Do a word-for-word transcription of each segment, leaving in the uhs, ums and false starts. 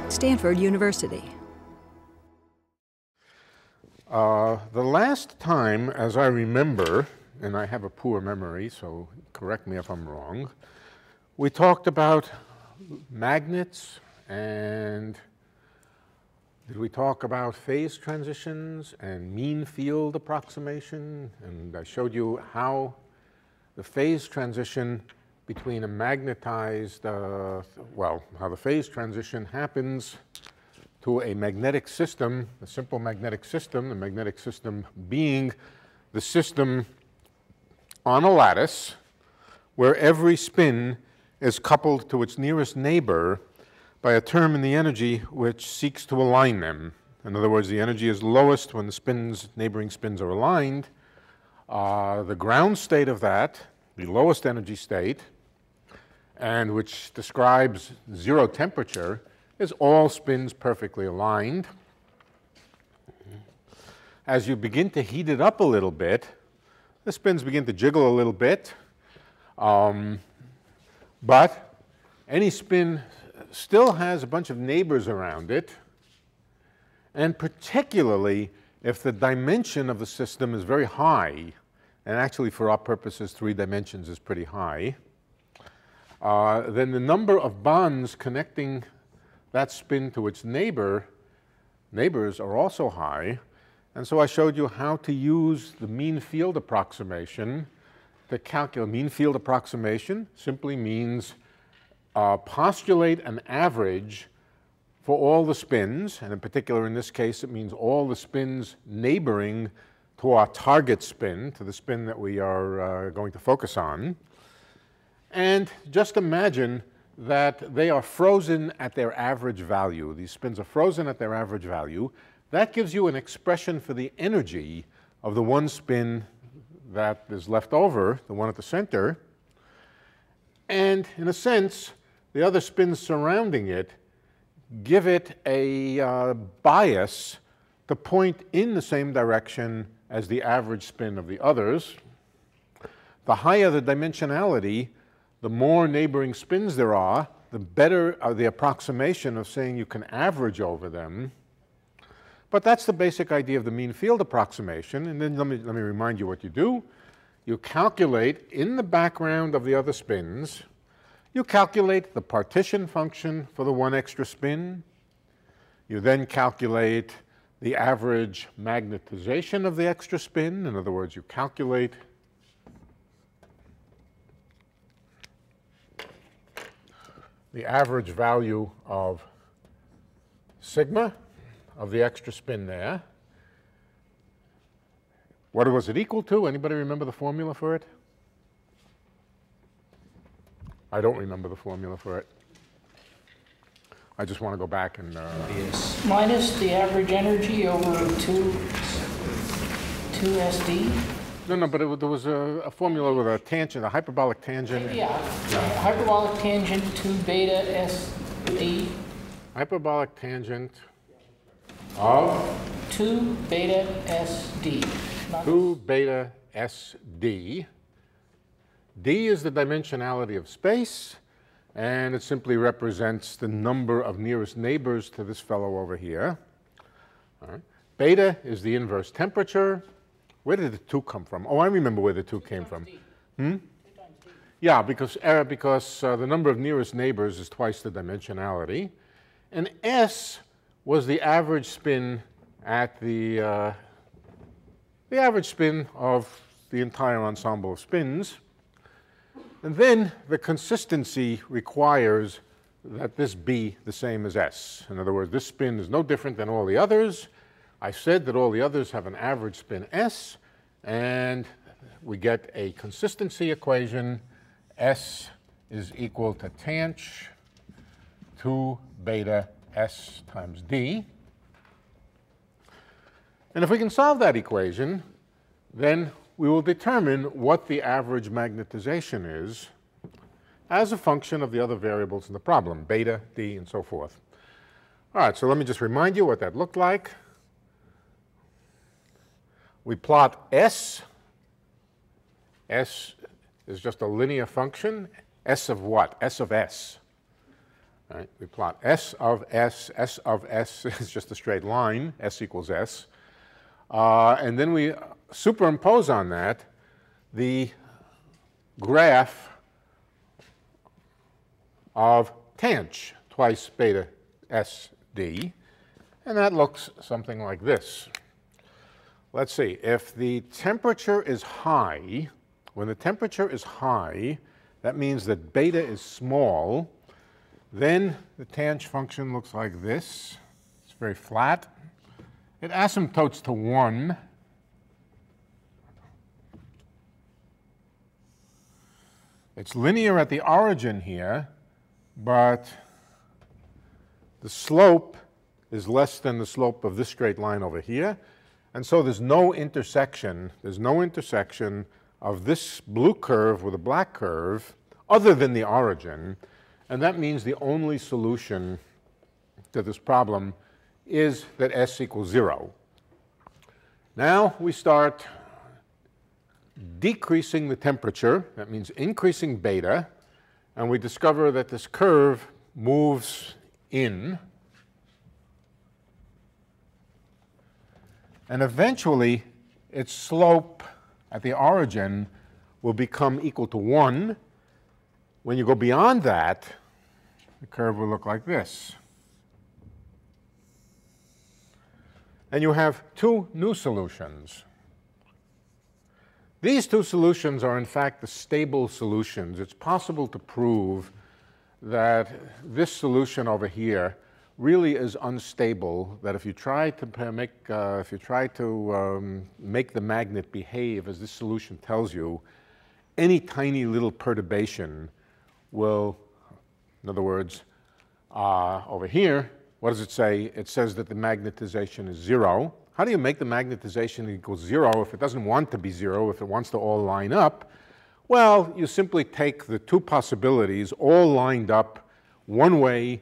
Stanford University. Uh, the last time, as I remember, and I have a poor memory, so correct me if I'm wrong, we talked about magnets, and did we talk about phase transitions and mean field approximation? And I showed you how the phase transition between a magnetized, uh, well, how the phase transition happens to a magnetic system, a simple magnetic system, the magnetic system being the system on a lattice where every spin is coupled to its nearest neighbor by a term in the energy which seeks to align them. In other words, the energy is lowest when the spins, neighboring spins are aligned. Uh, the ground state of that, the lowest energy state, and which describes zero temperature, is all spins perfectly aligned. As you begin to heat it up a little bit, the spins begin to jiggle a little bit, um, but any spin still has a bunch of neighbors around it, and particularly if the dimension of the system is very high, and actually for our purposes three dimensions is pretty high, uh, then the number of bonds connecting that spin to its neighbor, neighbors are also high. And so I showed you how to use the mean field approximation to calculate. Mean field approximation simply means uh, postulate an average for all the spins, and in particular in this case it means all the spins neighboring to our target spin, to the spin that we are uh, going to focus on. And just imagine that they are frozen at their average value. These spins are frozen at their average value. That gives you an expression for the energy of the one spin that is left over, the one at the center. And in a sense, the other spins surrounding it give it a uh, bias to point in the same direction as the average spin of the others. The higher the dimensionality, the more neighboring spins there are, the better uh, the approximation of saying you can average over them. But that's the basic idea of the mean field approximation. And then let me, let me remind you what you do. You calculate in the background of the other spins, you calculate the partition function for the one extra spin. You then calculate the average magnetization of the extra spin. In other words, you calculate the average value of sigma of the extra spin there. What was it equal to? Anybody remember the formula for it? I don't remember the formula for it. I just want to go back and... Uh, yes. Minus the average energy over two, two S D? No, no, but it, there was a, a formula with a tangent, a hyperbolic tangent. Yeah, yeah. Hyperbolic tangent two beta S D. Hyperbolic tangent of? two beta S D. two beta S D. D is the dimensionality of space, and it simply represents the number of nearest neighbors to this fellow over here. All right. Beta is the inverse temperature. Where did the two come from? Oh, I remember where the two came from. Hmm? Yeah, because, uh, because uh, the number of nearest neighbors is twice the dimensionality. And S was the average spin at the, uh, the average spin of the entire ensemble of spins. And then the consistency requires that this be the same as S. In other words, this spin is no different than all the others. I said that all the others have an average spin S, and we get a consistency equation. S is equal to tanh two beta S times D. And if we can solve that equation, then we will determine what the average magnetization is as a function of the other variables in the problem, beta, D, and so forth. All right, so let me just remind you what that looked like. We plot S. S is just a linear function. S of what? S of S. Right? We plot S of S, S of S is just a straight line, S equals S. Uh, and then we superimpose on that the graph of tanh twice beta S D, and that looks something like this. Let's see, if the temperature is high, when the temperature is high, that means that beta is small, then the tanh function looks like this. It's very flat. It asymptotes to one. It's linear at the origin here, but the slope is less than the slope of this straight line over here. And so there's no intersection, there's no intersection of this blue curve with a black curve other than the origin. And that means the only solution to this problem is that S equals zero. Now we start decreasing the temperature, that means increasing beta, and we discover that this curve moves in. And eventually, its slope at the origin will become equal to one. When you go beyond that, the curve will look like this. And you have two new solutions. These two solutions are, in fact, the stable solutions. It's possible to prove that this solution over here really is unstable, that if you try to make, uh, if you try to um, make the magnet behave as this solution tells you, any tiny little perturbation will, in other words, uh, over here, what does it say? It says that the magnetization is zero. How do you make the magnetization equal zero if it doesn't want to be zero, if it wants to all line up? Well, you simply take the two possibilities all lined up one way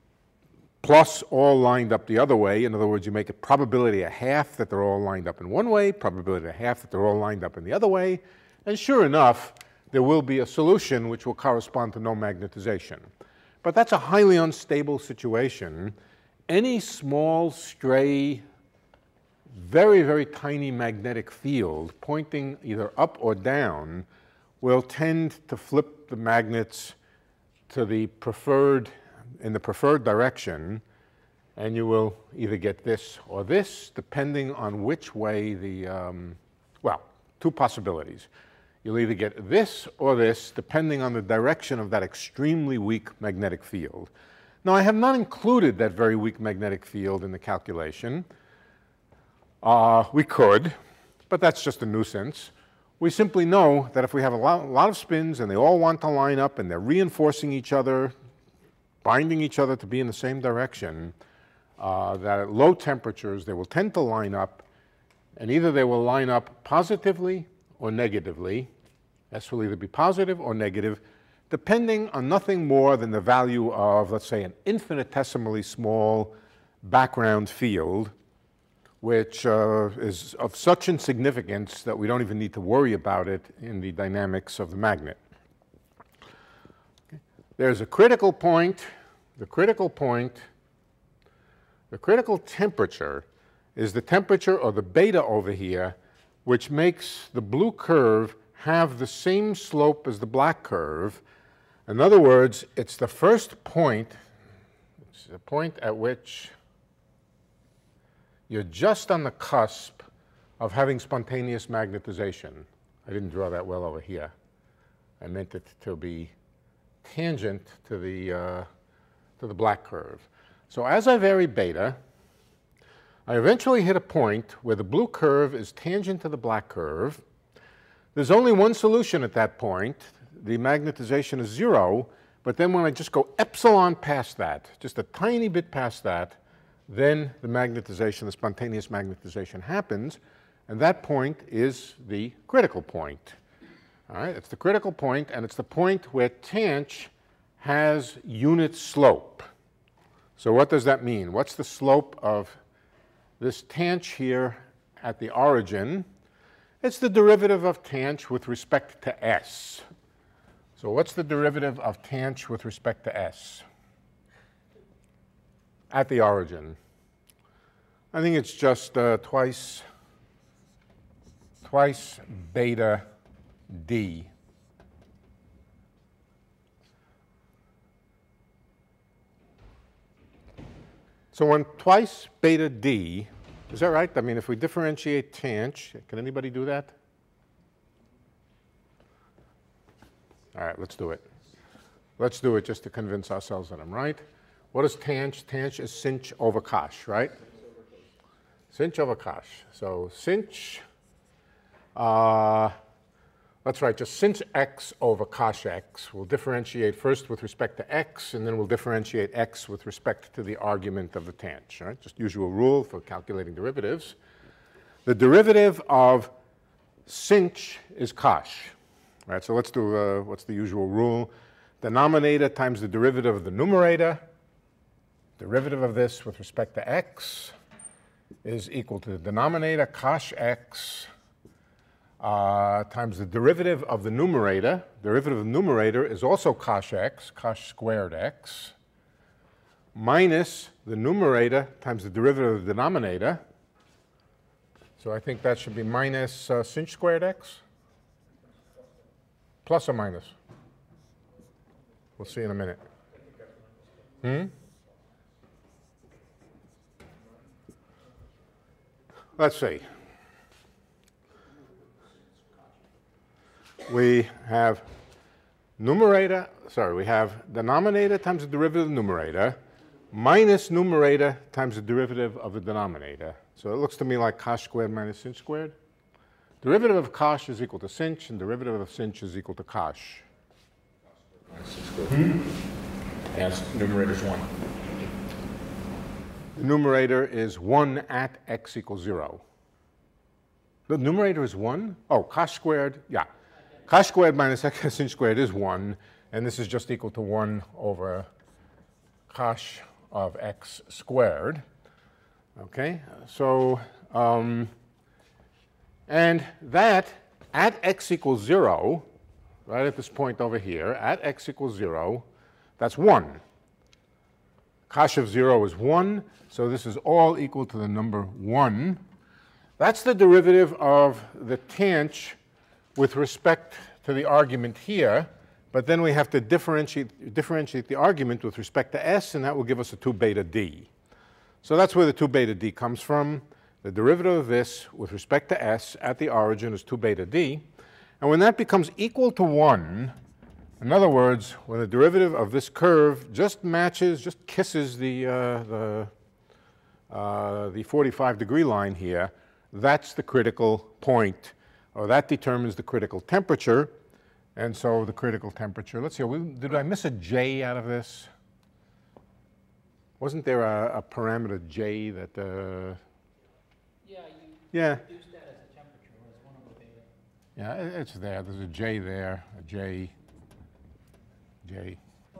plus all lined up the other way. In other words, you make a probability a half that they're all lined up in one way, probability a half that they're all lined up in the other way, and sure enough, there will be a solution which will correspond to no magnetization. But that's a highly unstable situation. Any small, stray, very, very tiny magnetic field pointing either up or down will tend to flip the magnets to the preferred, in the preferred direction, and you will either get this or this, depending on which way the, um, well, two possibilities. You'll either get this or this, depending on the direction of that extremely weak magnetic field. Now, I have not included that very weak magnetic field in the calculation. Uh, we could, but that's just a nuisance. We simply know that if we have a lot, a lot of spins and they all want to line up and they're reinforcing each other, binding each other to be in the same direction, uh, that at low temperatures they will tend to line up, and either they will line up positively or negatively. S will either be positive or negative, depending on nothing more than the value of, let's say, an infinitesimally small background field, which uh, is of such insignificance that we don't even need to worry about it in the dynamics of the magnet. Okay. There's a critical point. The critical point, the critical temperature is the temperature, or the beta over here, which makes the blue curve have the same slope as the black curve. In other words, it's the first point, it's the point at which you're just on the cusp of having spontaneous magnetization. I didn't draw that well over here. I meant it to be tangent to the, uh, to the black curve. So as I vary beta, I eventually hit a point where the blue curve is tangent to the black curve. There's only one solution at that point. The magnetization is zero, but then when I just go epsilon past that, just a tiny bit past that, then the magnetization, the spontaneous magnetization happens, and that point is the critical point. All right, it's the critical point, and it's the point where tanh has unit slope. So what does that mean? What's the slope of this tanh here at the origin? It's the derivative of tanh with respect to S. So what's the derivative of tanh with respect to S? at the origin. I think it's just uh, twice, twice beta d. So when twice beta d, is that right? I mean, if we differentiate tangent, can anybody do that? All right, let's do it. Let's do it just to convince ourselves that I'm right. What is tangent? Tangent is sinh over cosh, right? Sinh over cosh. So sinh, uh, let's write just sinh x over cosh x. We'll differentiate first with respect to x, and then we'll differentiate x with respect to the argument of the tangent, right? Just usual rule for calculating derivatives. The derivative of sinh is cosh, right? So let's do, uh, what's the usual rule? Denominator times the derivative of the numerator. Derivative of this with respect to x is equal to the denominator cosh x uh, times the derivative of the numerator. Derivative of the numerator is also cosh x, cosh squared x, minus the numerator times the derivative of the denominator. So I think that should be minus uh, sinh squared x, plus or minus? We'll see in a minute. Hmm? Let's see. We have numerator, sorry, we have denominator times the derivative of the numerator minus numerator times the derivative of the denominator. So it looks to me like cosh squared minus sinh squared. Derivative of cosh is equal to sinh, and derivative of sinh is equal to cosh. Hmm? As numerator is one. The numerator is one at x equals zero. The numerator is one? Oh, cosh squared, yeah. Cosh squared minus x sinh squared is one, and this is just equal to one over cosh of x squared. Okay, so, um, and that at x equals zero, right at this point over here, at x equals zero, that's one. Cosh of zero is one, so this is all equal to the number one. That's the derivative of the tangent with respect to the argument here, but then we have to differentiate, differentiate the argument with respect to s, and that will give us a two beta d. So that's where the two beta d comes from. The derivative of this with respect to s at the origin is two beta d. And when that becomes equal to one, in other words, when the derivative of this curve just matches, just kisses the, uh, the, uh, the forty-five degree line here, that's the critical point, or that determines the critical temperature. And so the critical temperature, let's see, did I miss a j out of this? Wasn't there a, a parameter j that, uh, Yeah, you yeah. reduced that as a temperature, as one over beta. Yeah, it- it's there. There's a j there, a j, j.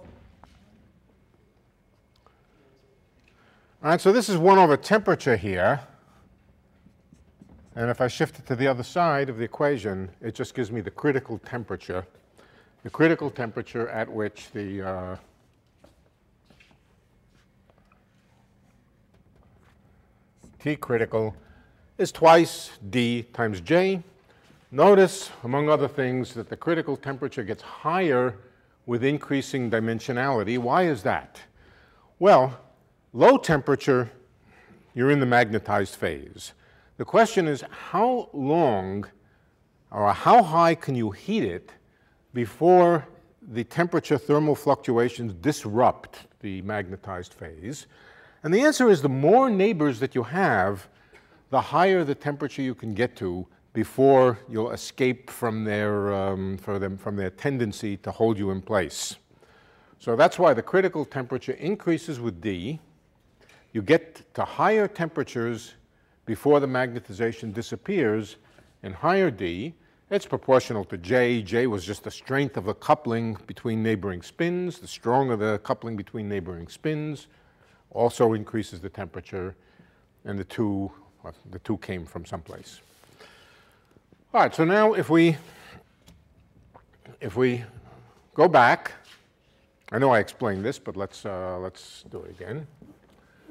All right, so this is one over temperature here. And if I shift it to the other side of the equation, it just gives me the critical temperature. The critical temperature at which the uh, T critical is twice d times j. Notice, among other things, that the critical temperature gets higher with increasing dimensionality. Why is that? Well, low temperature, you're in the magnetized phase. The question is, how long or how high can you heat it before the temperature thermal fluctuations disrupt the magnetized phase? And the answer is the more neighbors that you have, the higher the temperature you can get to before you'll escape from their, um, for them, from their tendency to hold you in place. So that's why the critical temperature increases with d. You get to higher temperatures before the magnetization disappears in higher d. It's proportional to j. J was just the strength of the coupling between neighboring spins. The stronger the coupling between neighboring spins also increases the temperature, and the two, well, the two came from someplace. All right, so now if we, if we go back, I know I explained this, but let's, uh, let's do it again.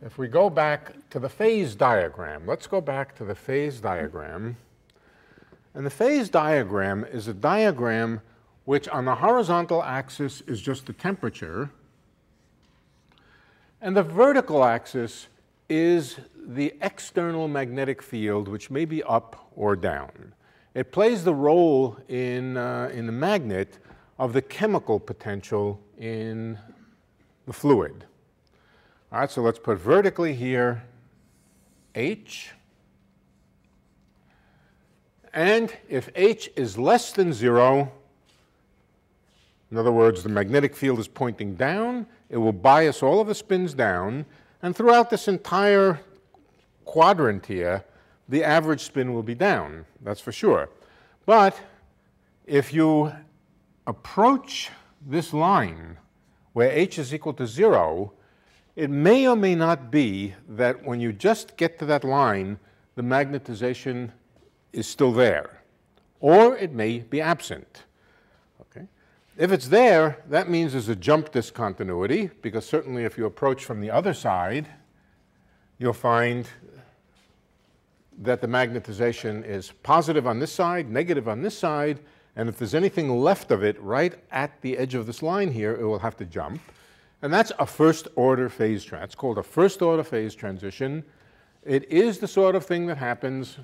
if we go back to the phase diagram, let's go back to the phase diagram. And the phase diagram is a diagram which on the horizontal axis is just the temperature, and the vertical axis is the external magnetic field, which may be up or down. It plays the role in, uh, in the magnet of the chemical potential in the fluid. All right, so let's put vertically here H. And if H is less than zero, in other words, the magnetic field is pointing down, it will bias all of the spins down, and throughout this entire quadrant here, the average spin will be down, that's for sure. But if you approach this line where H is equal to zero, it may or may not be that when you just get to that line, the magnetization is still there, or it may be absent. Okay? If it's there, that means there's a jump discontinuity, because certainly if you approach from the other side, you'll find that the magnetization is positive on this side, negative on this side, and if there's anything left of it right at the edge of this line here, it will have to jump. And that's a first-order phase transition. It's called a first-order phase transition. It is the sort of thing that happens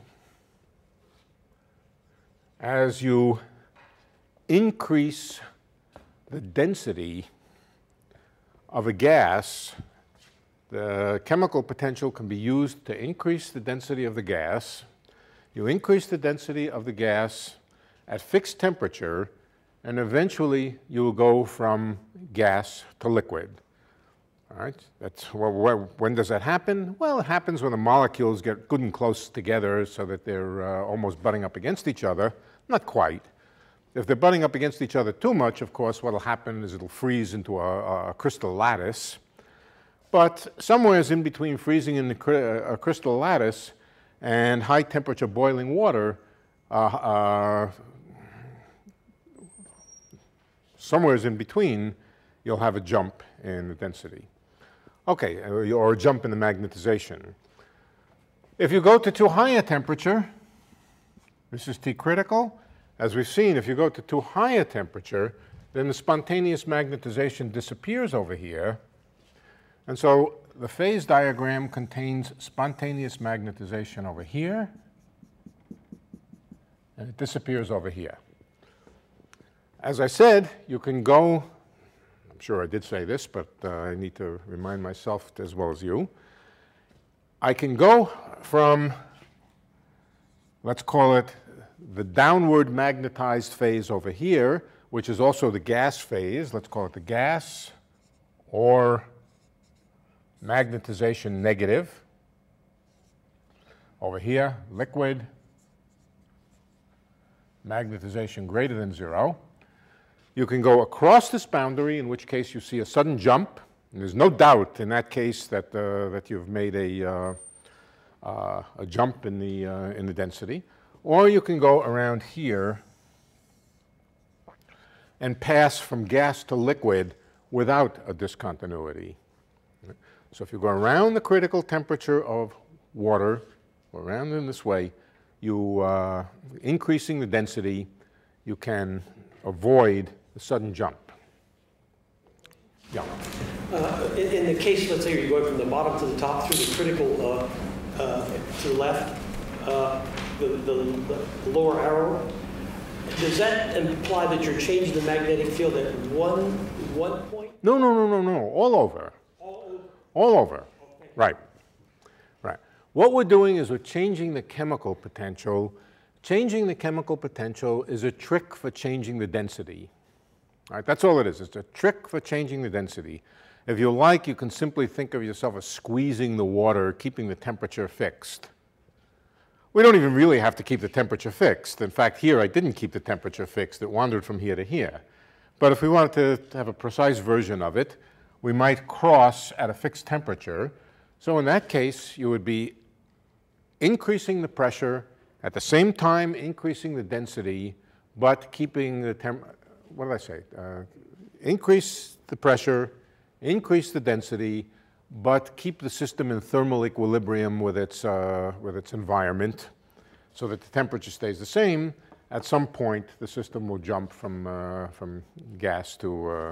as you increase the density of a gas. The chemical potential can be used to increase the density of the gas. You increase the density of the gas at fixed temperature, and eventually you will go from gas to liquid. All right? That's, well, when does that happen? Well, it happens when the molecules get good and close together so that they're uh, almost butting up against each other. Not quite. If they're butting up against each other too much, of course, what will happen is it'll freeze into a, a crystal lattice. But somewhere in between freezing in the, a crystal lattice and high temperature boiling water, uh, uh, somewhere in between, you'll have a jump in the density. Okay, or a jump in the magnetization. If you go to too high a temperature, this is T critical. As we've seen, if you go to too high a temperature, then the spontaneous magnetization disappears over here. And so the phase diagram contains spontaneous magnetization over here, and it disappears over here. As I said, you can go, I'm sure I did say this, but uh, I need to remind myself as well as you. I can go from, let's call it the downward magnetized phase over here, which is also the gas phase. Let's call it the gas, or magnetization negative. Over here, liquid, magnetization greater than zero. You can go across this boundary, in which case you see a sudden jump. And there's no doubt in that case that, uh, that you've made a, uh, uh, a jump in the, uh, in the density. Or you can go around here and pass from gas to liquid without a discontinuity. So if you go around the critical temperature of water, or around in this way, you, uh, increasing the density, you can avoid the sudden jump. Yeah. Uh, in, in the case, let's say you're going from the bottom to the top through the critical uh, uh, to the left, uh, the, the, the lower arrow, does that imply that you're changing the magnetic field at one, one point? No, no, no, no, no, all over. All over? All over, okay. Right, right. What we're doing is we're changing the chemical potential. Changing the chemical potential is a trick for changing the density. All right, that's all it is. It's a trick for changing the density. If you like, you can simply think of yourself as squeezing the water, keeping the temperature fixed. We don't even really have to keep the temperature fixed. In fact, here I didn't keep the temperature fixed. It wandered from here to here. But if we wanted to have a precise version of it, we might cross at a fixed temperature. So in that case, you would be increasing the pressure, at the same time increasing the density, but keeping the temp, what did I say? Uh, increase the pressure, increase the density, but keep the system in thermal equilibrium with its, uh, with its environment so that the temperature stays the same. At some point, the system will jump from, uh, from gas to, uh,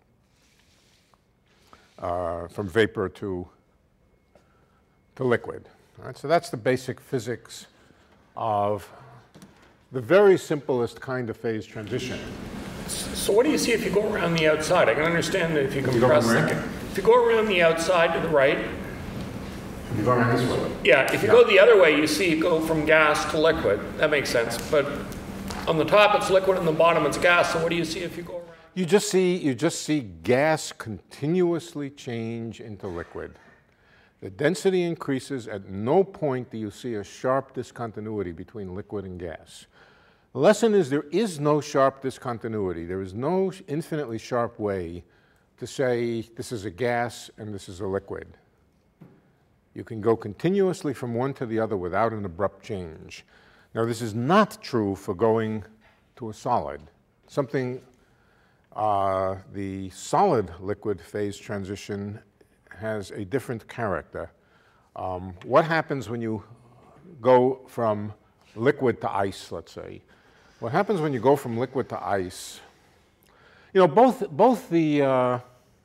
uh, from vapor to, to liquid. All right, so that's the basic physics of the very simplest kind of phase transition. So what do you see if you go around the outside? I can understand that if you you go compress from the, where? if you go around the outside to the right, You go around this way. yeah, if you Yeah. go the other way, you see it go from gas to liquid. That makes sense. But on the top it's liquid, on the bottom it's gas. So what do you see if you go around? You just see, you just see gas continuously change into liquid. The density increases. At no point do you see a sharp discontinuity between liquid and gas. The lesson is there is no sharp discontinuity. There is no infinitely sharp way to say this is a gas and this is a liquid. You can go continuously from one to the other without an abrupt change. Now, this is not true for going to a solid. Something, uh, the solid-liquid phase transition has a different character. Um, what happens when you go from liquid to ice, let's say? What happens when you go from liquid to ice? You know, both, both the... Uh,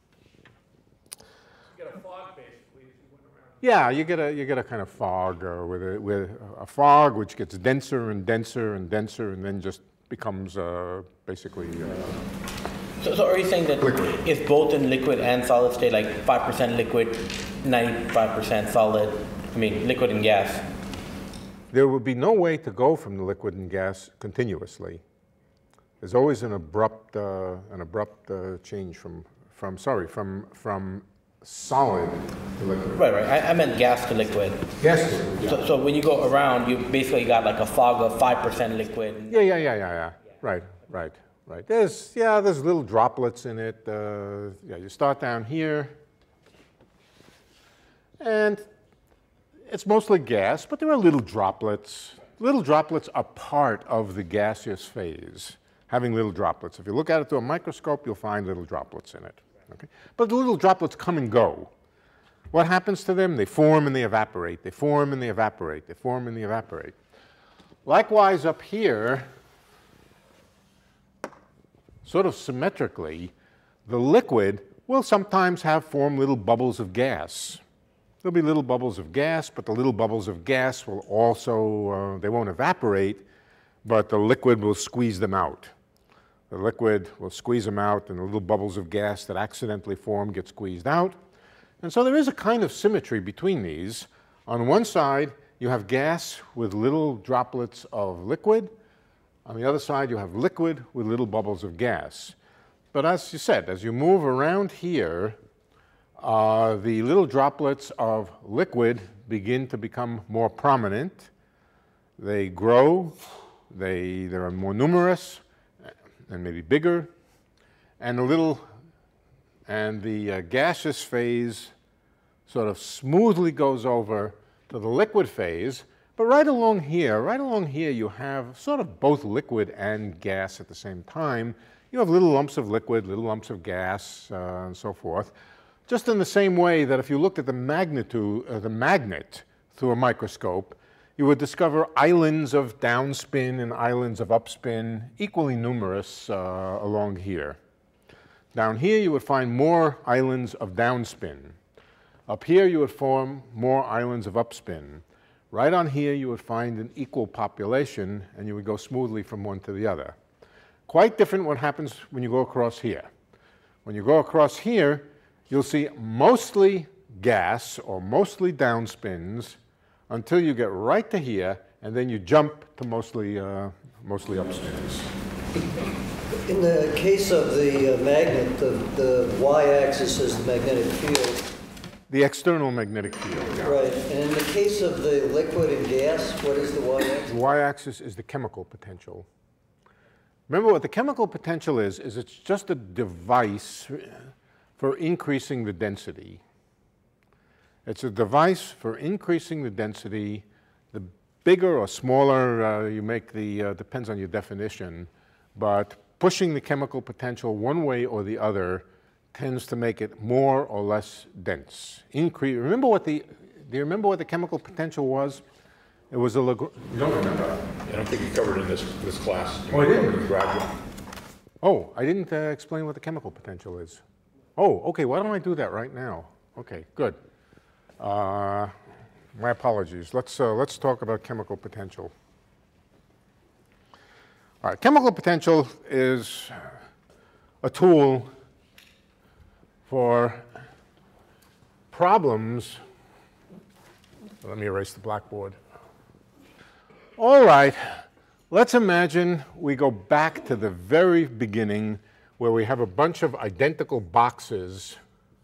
You get a fog basically if you went around. Yeah, you get a you get a kind of fog uh, with a with a fog which gets denser and denser and denser and then just becomes uh, basically. Uh, So, so are you saying that if both in liquid and solid state, like five percent liquid, ninety-five percent solid, I mean liquid and gas? there would be no way to go from the liquid and gas continuously. There's always an abrupt uh, an abrupt uh, change from from sorry from from solid to liquid. Right, right. I, I meant gas to liquid. Gas to liquid. Yeah. So, so when you go around, you basically got like a fog of five percent liquid. Yeah, yeah, yeah, yeah, yeah. Right, right, right. There's, yeah, there's little droplets in it. Uh, yeah, you start down here, and it's mostly gas, but there are little droplets. Little droplets are part of the gaseous phase, having little droplets. If you look at it through a microscope, you'll find little droplets in it. Okay? But the little droplets come and go. What happens to them? They form and they evaporate. They form and they evaporate. They form and they evaporate. Likewise, up here, sort of symmetrically, the liquid will sometimes have form little bubbles of gas. There'll be little bubbles of gas, but the little bubbles of gas will also, uh, they won't evaporate, but the liquid will squeeze them out. The liquid will squeeze them out, and the little bubbles of gas that accidentally form get squeezed out. And so there is a kind of symmetry between these. On one side, you have gas with little droplets of liquid. On the other side, you have liquid with little bubbles of gas. But as you said, as you move around here, uh, the little droplets of liquid begin to become more prominent. They grow, they, they are more numerous, and maybe bigger, and a little, and the uh, gaseous phase sort of smoothly goes over to the liquid phase. But right along here, right along here, you have sort of both liquid and gas at the same time. You have little lumps of liquid, little lumps of gas, uh, and so forth. Just in the same way that if you looked at the magnitude, uh, the magnet through a microscope, you would discover islands of downspin and islands of upspin, equally numerous uh, along here. Down here, you would find more islands of downspin. Up here, you would form more islands of upspin. Right on here, you would find an equal population, and you would go smoothly from one to the other. Quite different what happens when you go across here. When you go across here, you'll see mostly gas or mostly downspins, until you get right to here, and then you jump to mostly, uh, mostly upspins. In the case of the uh, magnet, the, the y-axis is the magnetic field. The external magnetic field. Yeah. Right. And in the case of the liquid and gas, what is the y-axis? The y-axis is the chemical potential. Remember what the chemical potential is, is it's just a device for increasing the density. It's a device for increasing the density. The bigger or smaller uh, you make the, uh, depends on your definition, but pushing the chemical potential one way or the other tends to make it more or less dense. Increase. Remember what the? Do you remember what the chemical potential was? It was a Lagrange. You don't remember? I don't think you covered it in this, this class. You Oh, I didn't? covered it in the graduate. Oh, I didn't uh, explain what the chemical potential is. Oh, okay, why don't I do that right now? Okay, good. Uh, my apologies. Let's, uh, let's talk about chemical potential. All right, chemical potential is a tool for problems. Let me erase the blackboard. All right, let's imagine we go back to the very beginning where we have a bunch of identical boxes.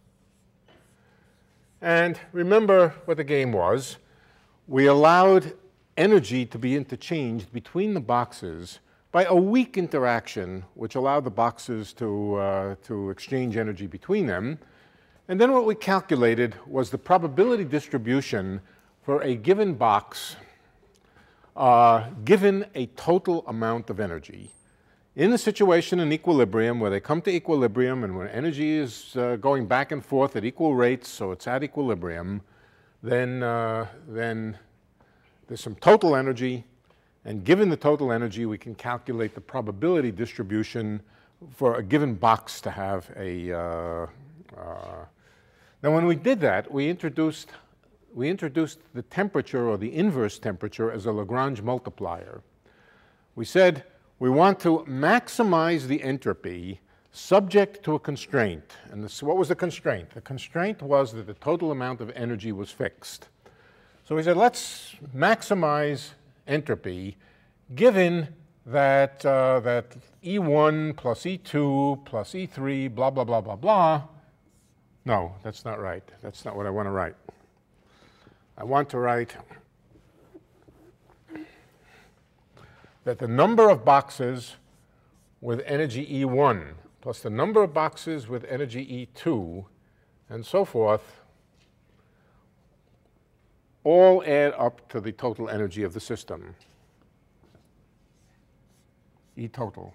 And remember what the game was. We allowed energy to be interchanged between the boxes by a weak interaction, which allowed the boxes to, uh, to exchange energy between them. And then what we calculated was the probability distribution for a given box uh, given a total amount of energy. In a situation in equilibrium where they come to equilibrium and when energy is uh, going back and forth at equal rates, so it's at equilibrium, then, uh, then there's some total energy, and given the total energy, we can calculate the probability distribution for a given box to have a... Uh, uh, now, when we did that, we introduced, we introduced the temperature or the inverse temperature as a Lagrange multiplier. We said we want to maximize the entropy subject to a constraint. And this, what was the constraint? The constraint was that the total amount of energy was fixed. So we said, let's maximize entropy given that, uh, that E one plus E two plus E three, blah, blah, blah, blah, blah. No, that's not right. That's not what I want to write. I want to write that the number of boxes with energy E one plus the number of boxes with energy E two and so forth all add up to the total energy of the system. E total.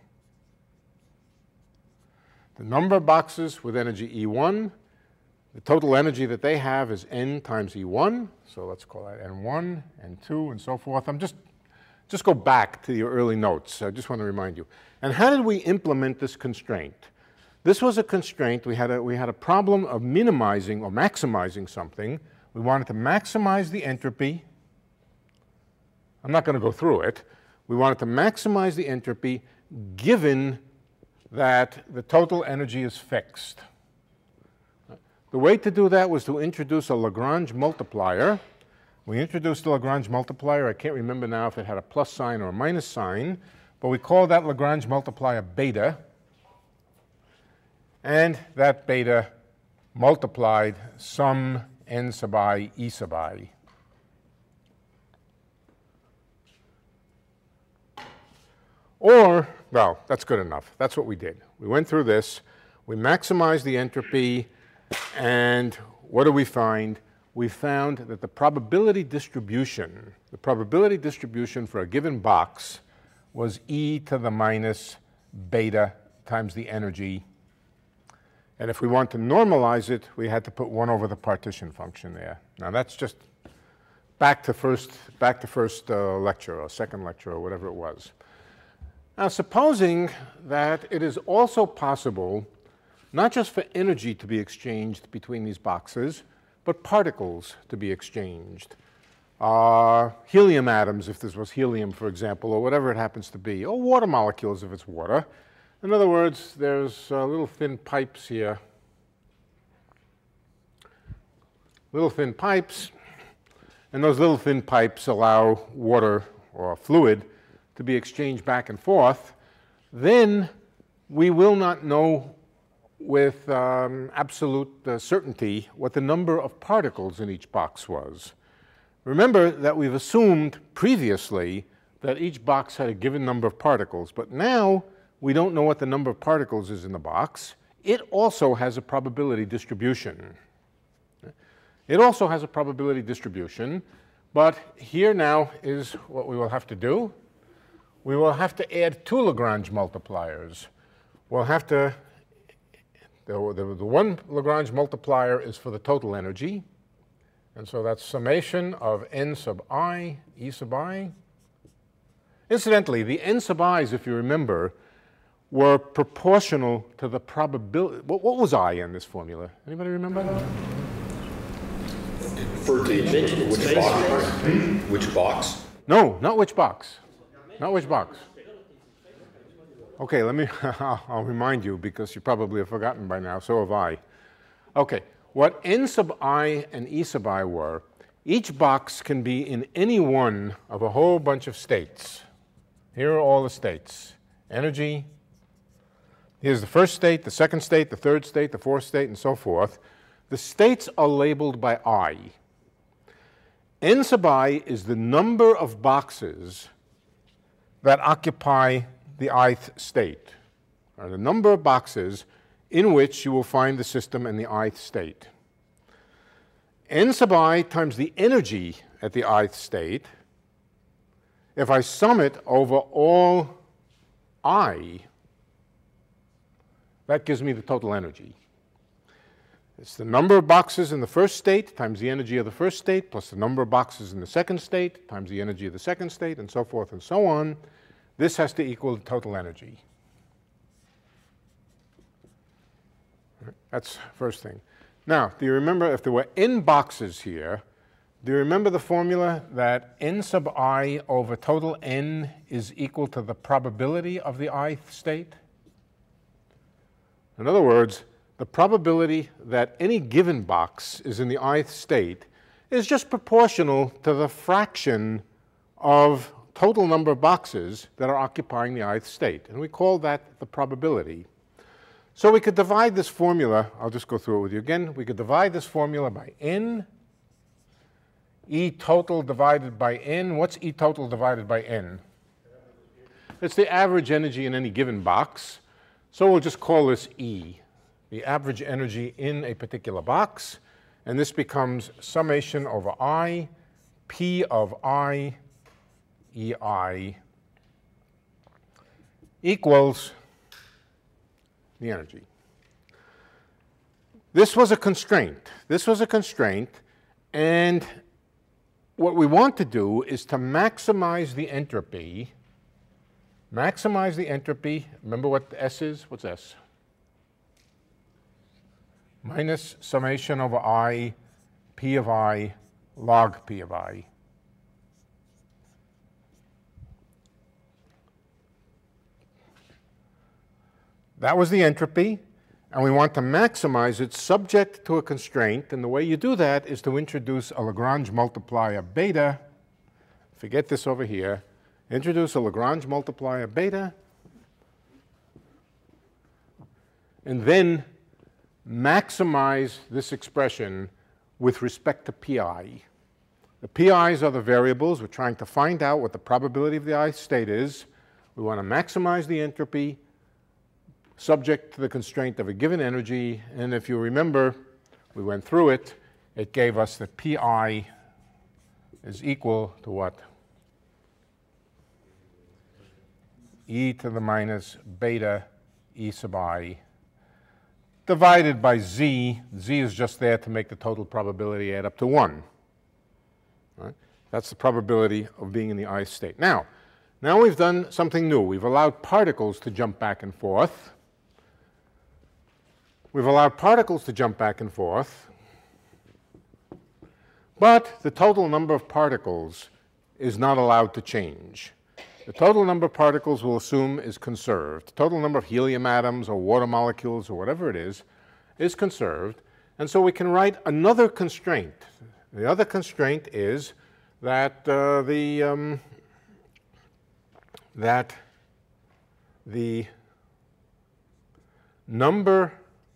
The number of boxes with energy E one, the total energy that they have is N times E one, so let's call that N one, N two, and so forth. I'm just, just go back to your early notes. I just want to remind you. And how did we implement this constraint? This was a constraint. We had a, we had a problem of minimizing or maximizing something. We wanted to maximize the entropy. I'm not going to go through it. We wanted to maximize the entropy given that the total energy is fixed. The way to do that was to introduce a Lagrange multiplier. We introduced the Lagrange multiplier. I can't remember now if it had a plus sign or a minus sign, but we call that Lagrange multiplier beta. And that beta multiplied some n sub I e sub I. Or, well, that's good enough. That's what we did. We went through this. We maximized the entropy. And what do we find? We found that the probability distribution, the probability distribution for a given box was e to the minus beta times the energy. And if we want to normalize it, we had to put one over the partition function there. Now that's just back to first, back to first uh, lecture or second lecture or whatever it was. Now supposing that it is also possible not just for energy to be exchanged between these boxes, but particles to be exchanged. Uh, helium atoms, if this was helium, for example, or whatever it happens to be, or water molecules if it's water. In other words, there's uh, little thin pipes here, little thin pipes, and those little thin pipes allow water or fluid to be exchanged back and forth. Then we will not know with um, absolute uh, certainty what the number of particles in each box was. Remember that we've assumed previously that each box had a given number of particles, but now we don't know what the number of particles is in the box. It also has a probability distribution. It also has a probability distribution, but here now is what we will have to do. We will have to add two Lagrange multipliers. We'll have to The, the, the one Lagrange multiplier is for the total energy. And so that's summation of n sub I, E sub I. Incidentally, the n sub i's, if you remember, were proportional to the probability. What, what was I in this formula? Anybody remember? For the, which box? Which box? No, not which box. Not which box. Okay, let me, I'll remind you because you probably have forgotten by now, so have I. Okay, what n sub I and E sub I were, each box can be in any one of a whole bunch of states. Here are all the states. Energy, here's the first state, the second state, the third state, the fourth state, and so forth. The states are labeled by I. N sub I is the number of boxes that occupy the ith state, or the number of boxes in which you will find the system in the ith state. N sub I times the energy at the ith state, if I sum it over all I, that gives me the total energy. It's the number of boxes in the first state times the energy of the first state plus the number of boxes in the second state times the energy of the second state and so forth and so on. This has to equal the total energy. That's first thing. Now, do you remember if there were n boxes here, do you remember the formula that n sub I over total n is equal to the probability of the ith state? In other words, the probability that any given box is in the ith state is just proportional to the fraction of total number of boxes that are occupying the ith state. And we call that the probability. So we could divide this formula, I'll just go through it with you again. We could divide this formula by n, E total divided by n. What's E total divided by n? It's the average energy in any given box. So we'll just call this E, the average energy in a particular box. And this becomes summation over I, P of I, E I equals the energy. This was a constraint. This was a constraint, and what we want to do is to maximize the entropy. Maximize the entropy. Remember what S is? What's S? Minus summation over I, P of I, log P of I. That was the entropy, and we want to maximize it subject to a constraint, and the way you do that is to introduce a Lagrange multiplier beta. Forget this over here. Introduce a Lagrange multiplier beta, and then maximize this expression with respect to P I. The P I's are the variables. We're trying to find out what the probability of the ith state is. We want to maximize the entropy subject to the constraint of a given energy, and if you remember, we went through it, it gave us that P I is equal to what? E to the minus beta E sub I divided by Z. Z is just there to make the total probability add up to one. Right? That's the probability of being in the ith state. Now, now we've done something new. We've allowed particles to jump back and forth. We've allowed particles to jump back and forth, but the total number of particles is not allowed to change. The total number of particles we'll assume is conserved. The total number of helium atoms or water molecules or whatever it is is conserved, and so we can write another constraint. The other constraint is that uh, the um, that the number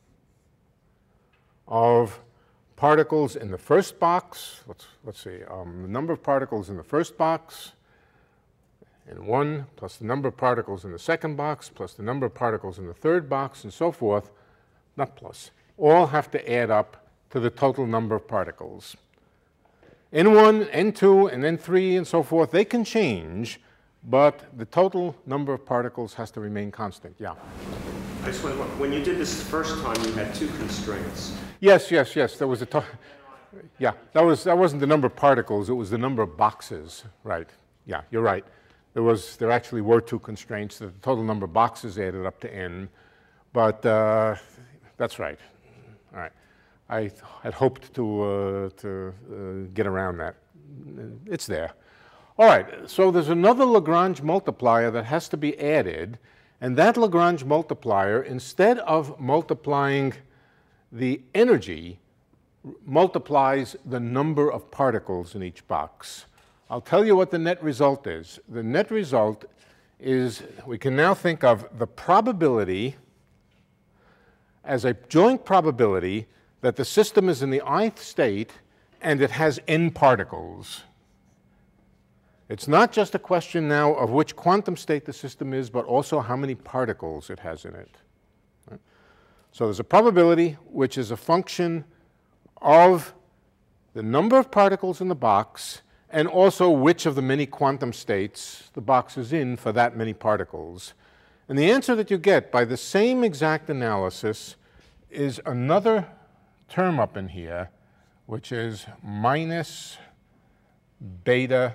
of particles in the first box, let's, let's see, um, the number of particles in the first box in one plus the number of particles in the second box plus the number of particles in the third box and so forth, not plus, all have to add up to the total number of particles. N one, N two, and N three and so forth, they can change, but the total number of particles has to remain constant. Yeah? I just want to, when you did this first time, you had two constraints. Yes, yes, yes. There was a to yeah. That was that wasn't the number of particles. It was the number of boxes. Right. Yeah, you're right. There was there actually were two constraints. The total number of boxes added up to n, but uh, that's right. All right. I had hoped to uh, to uh, get around that. It's there. All right. So there's another Lagrange multiplier that has to be added. And that Lagrange multiplier, instead of multiplying the energy, multiplies the number of particles in each box. I'll tell you what the net result is. The net result is, we can now think of the probability as a joint probability that the system is in the ith state and it has n particles. It's not just a question now of which quantum state the system is, but also how many particles it has in it. Right? So there's a probability which is a function of the number of particles in the box and also which of the many quantum states the box is in for that many particles. And the answer that you get by the same exact analysis is another term up in here, which is minus beta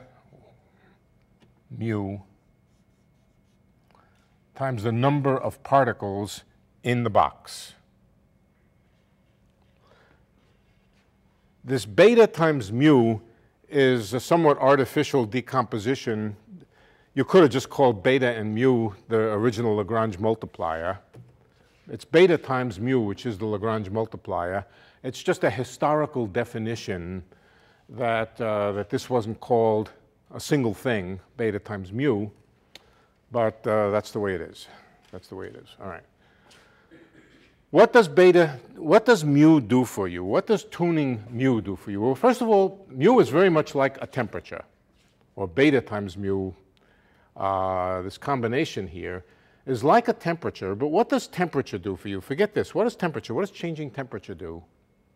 mu times the number of particles in the box. This beta times mu is a somewhat artificial decomposition. You could have just called beta and mu the original Lagrange multiplier. It's beta times mu, which is the Lagrange multiplier. It's just a historical definition that, uh, that this wasn't called a single thing, beta times mu, but uh, that's the way it is. That's the way it is. All right. What does beta, what does mu do for you? What does tuning mu do for you? Well, first of all, mu is very much like a temperature, or beta times mu. Uh, this combination here is like a temperature, but what does temperature do for you? Forget this. What is temperature? What does changing temperature do?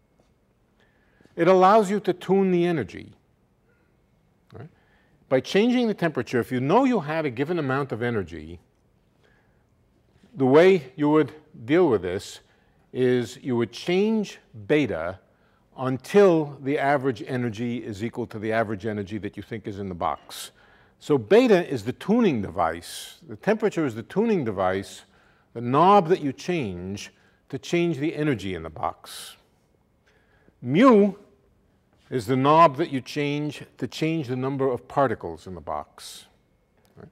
It allows you to tune the energy. Right? By changing the temperature, if you know you have a given amount of energy, the way you would deal with this is you would change beta until the average energy is equal to the average energy that you think is in the box. So beta is the tuning device. The temperature is the tuning device, the knob that you change to change the energy in the box. Mu is the knob that you change to change the number of particles in the box. Right?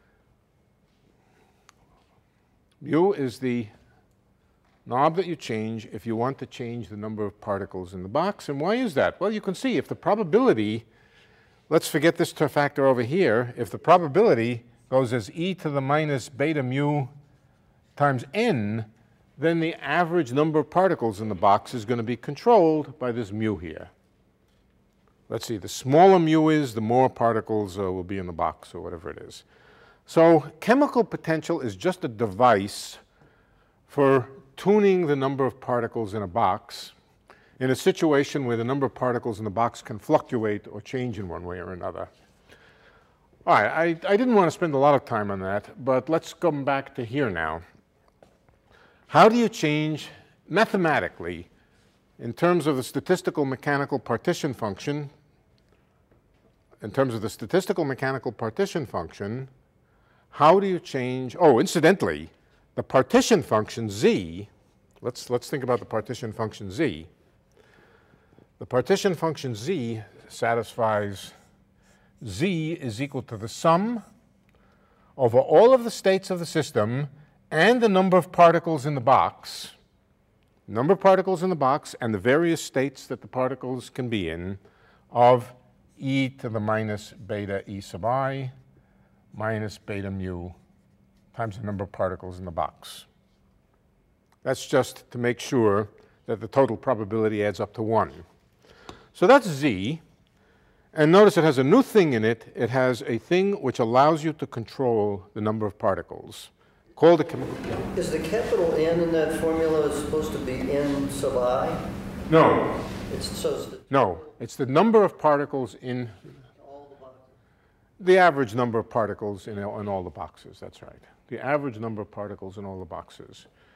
Mu is the knob that you change if you want to change the number of particles in the box. And why is that? Well, you can see if the probability, let's forget this factor over here, if the probability goes as e to the minus beta mu times n, then the average number of particles in the box is going to be controlled by this mu here. Let's see, the smaller mu is, the more particles uh, will be in the box, or whatever it is. So chemical potential is just a device for tuning the number of particles in a box in a situation where the number of particles in the box can fluctuate or change in one way or another. All right, I, I didn't want to spend a lot of time on that, but let's come back to here now. How do you change mathematically, in terms of the statistical mechanical partition function, in terms of the statistical mechanical partition function, how do you change, oh, incidentally, the partition function z, let's, let's think about the partition function z. The partition function z satisfies z is equal to the sum over all of the states of the system and the number of particles in the box, number of particles in the box and the various states that the particles can be in, of e to the minus beta e sub I minus beta mu times the number of particles in the box. That's just to make sure that the total probability adds up to one. So that's z. And notice it has a new thing in it. It has a thing which allows you to control the number of particles, called a chemical. Is the capital N in that formula supposed to be N sub I? No. It's, so it's the, No. It's the number of particles in all the boxes. the average number of particles in, in all the boxes. That's right. The average number of particles in all the boxes.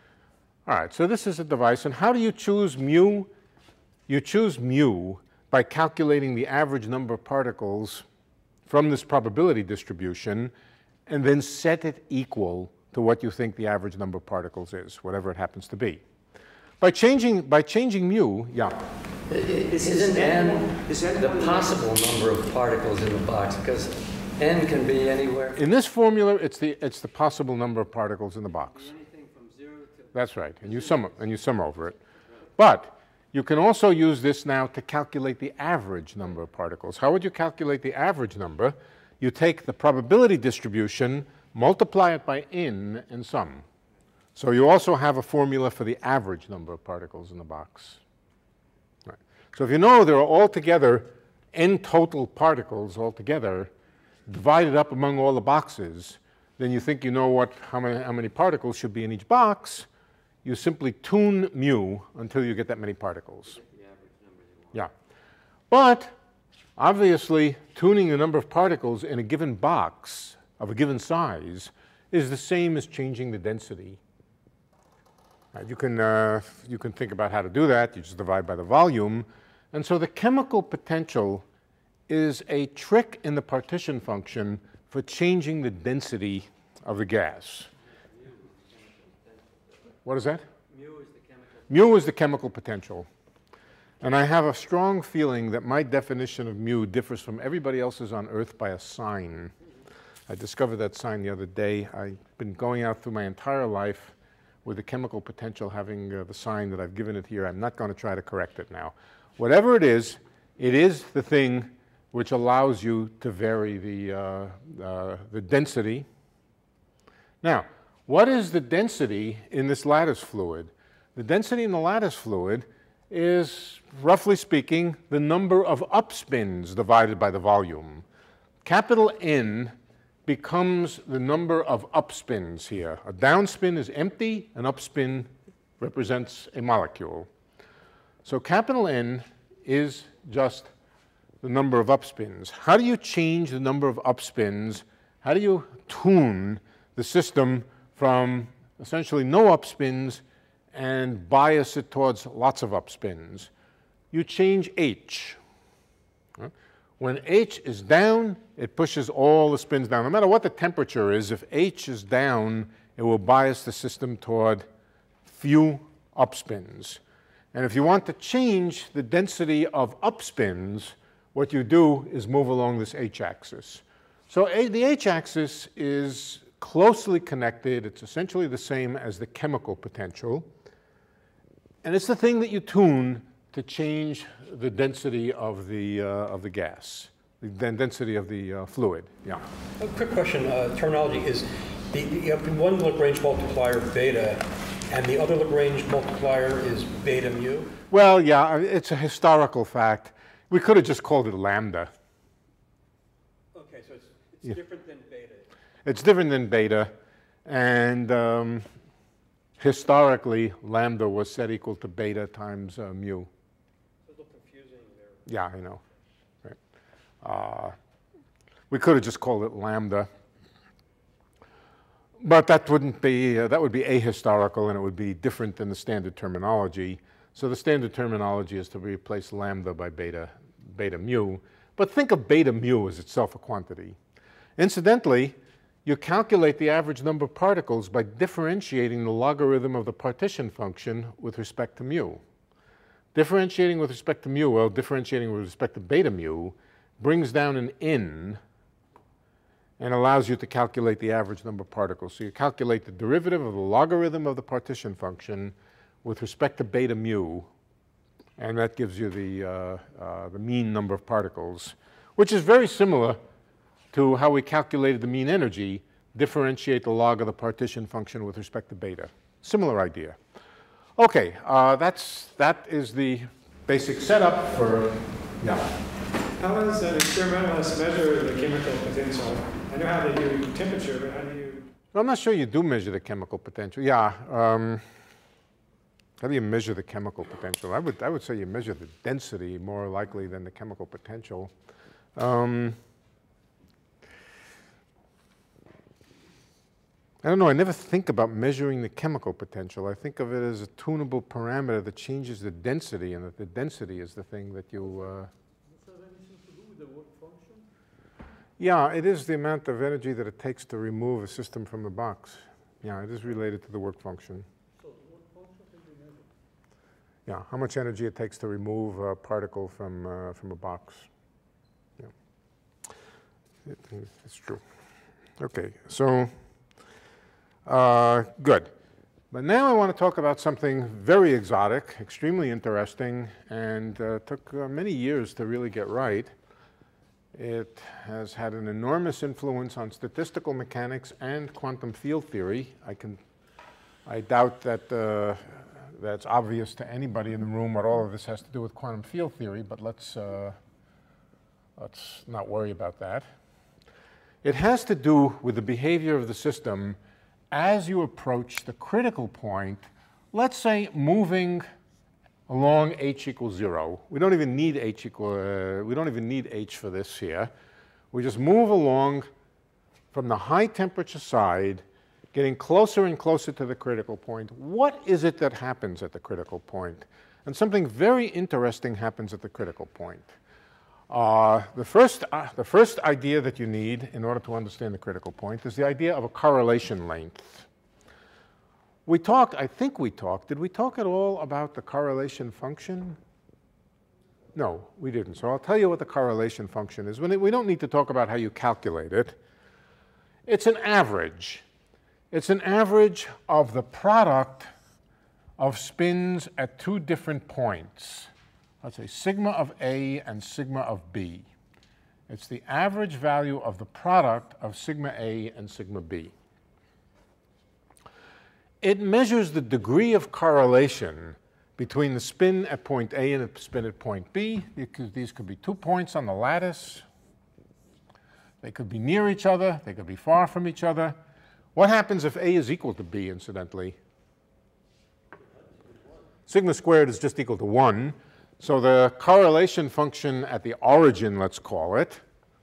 All right, so this is a device. And how do you choose mu? You choose mu by calculating the average number of particles from this probability distribution and then set it equal to what you think the average number of particles is, whatever it happens to be. By changing, by changing mu, yeah. Isn't n the possible number of particles in the box? Because n can be anywhere. In this formula, it's the, it's the possible number of particles in the box. Anything from zero to... That's right, and you sum, and you sum over it. But you can also use this now to calculate the average number of particles. How would you calculate the average number? You take the probability distribution, multiply it by n, and sum. So you also have a formula for the average number of particles in the box. Right. So if you know there are altogether n total particles altogether divided up among all the boxes, then you think you know what, how many, how many particles should be in each box. You simply tune mu until you get that many particles. Yeah. But obviously, tuning the number of particles in a given box of a given size is the same as changing the density. Uh, you can, uh, you can think about how to do that. You just divide by the volume. And so the chemical potential is a trick in the partition function for changing the density of the gas. What is that? Mu is the chemical. Mu is the chemical potential. And I have a strong feeling that my definition of mu differs from everybody else's on Earth by a sign. I discovered that sign the other day. I've been going out through my entire life with the chemical potential having uh, the sign that I've given it here. I'm not going to try to correct it now. Whatever it is, it is the thing which allows you to vary the, uh, uh, the density. Now, what is the density in this lattice fluid? The density in the lattice fluid is, roughly speaking, the number of upspins divided by the volume. Capital N becomes the number of upspins here. A downspin is empty, an upspin represents a molecule. So capital N is just the number of upspins. How do you change the number of upspins? How do you tune the system from essentially no upspins and bias it towards lots of upspins? You change H. When H is down, it pushes all the spins down. No matter what the temperature is, if H is down, it will bias the system toward few upspins. And if you want to change the density of upspins, what you do is move along this H-axis. So a, the H-axis is closely connected. It's essentially the same as the chemical potential. And it's the thing that you tune to change the density of the, uh, of the gas, the density of the uh, fluid. Yeah. A quick question, uh, terminology is, the, the, you have one Lagrange multiplier beta, and the other Lagrange multiplier is beta mu? Well, yeah, it's a historical fact. We could have just called it lambda. Okay, so it's, it's Yeah. different than beta. It's different than beta, and um, historically, lambda was set equal to beta times uh, mu. It's a little confusing there. Yeah, I know. Right. Uh, we could have just called it lambda, but that wouldn't be, uh, that would be ahistorical, and it would be different than the standard terminology. So the standard terminology is to replace lambda by beta, beta mu. But think of beta mu as itself a quantity. Incidentally, you calculate the average number of particles by differentiating the logarithm of the partition function with respect to mu. Differentiating with respect to mu, well, differentiating with respect to beta mu, brings down an n and allows you to calculate the average number of particles. So you calculate the derivative of the logarithm of the partition function with respect to beta mu, and that gives you the, uh, uh, the mean number of particles, which is very similar to how we calculated the mean energy, differentiate the log of the partition function with respect to beta. Similar idea. Okay, uh, that's, that is the basic setup for, yeah. How does an experimentalist measure the chemical potential? I know how they do temperature, but how do you? I'm not sure you do measure the chemical potential. Yeah. Um, how do you measure the chemical potential? I would, I would say you measure the density more likely than the chemical potential. Um, I don't know, I never think about measuring the chemical potential. I think of it as a tunable parameter that changes the density, and that the density is the thing that you... Uh, Yeah, it is the amount of energy that it takes to remove a system from the box. Yeah, it is related to the work function. So the work function can be measured? Yeah, how much energy it takes to remove a particle from, uh, from a box. Yeah, it, it's true. Okay, so, uh, good. But now I want to talk about something very exotic, extremely interesting, and uh, took uh, many years to really get right. It has had an enormous influence on statistical mechanics and quantum field theory. I can, I doubt that uh, that's obvious to anybody in the room what all of this has to do with quantum field theory, but let's, uh, let's not worry about that. It has to do with the behavior of the system as you approach the critical point, let's say moving along h equals zero. We don't even need h equal, uh, we don't even need h for this here. We just move along from the high temperature side, getting closer and closer to the critical point. What is it that happens at the critical point? And something very interesting happens at the critical point. Uh, the, first, uh, the first idea that you need in order to understand the critical point is the idea of a correlation length. We talked, I think we talked, did we talk at all about the correlation function? No, we didn't. So I'll tell you what the correlation function is. We don't need to talk about how you calculate it. It's an average. It's an average of the product of spins at two different points. Let's say sigma of A and sigma of B. It's the average value of the product of sigma A and sigma B. It measures the degree of correlation between the spin at point A and the spin at point B. These could be two points on the lattice. They could be near each other. They could be far from each other. What happens if A is equal to B, incidentally? Sigma squared is just equal to one. So the correlation function at the origin, let's call it,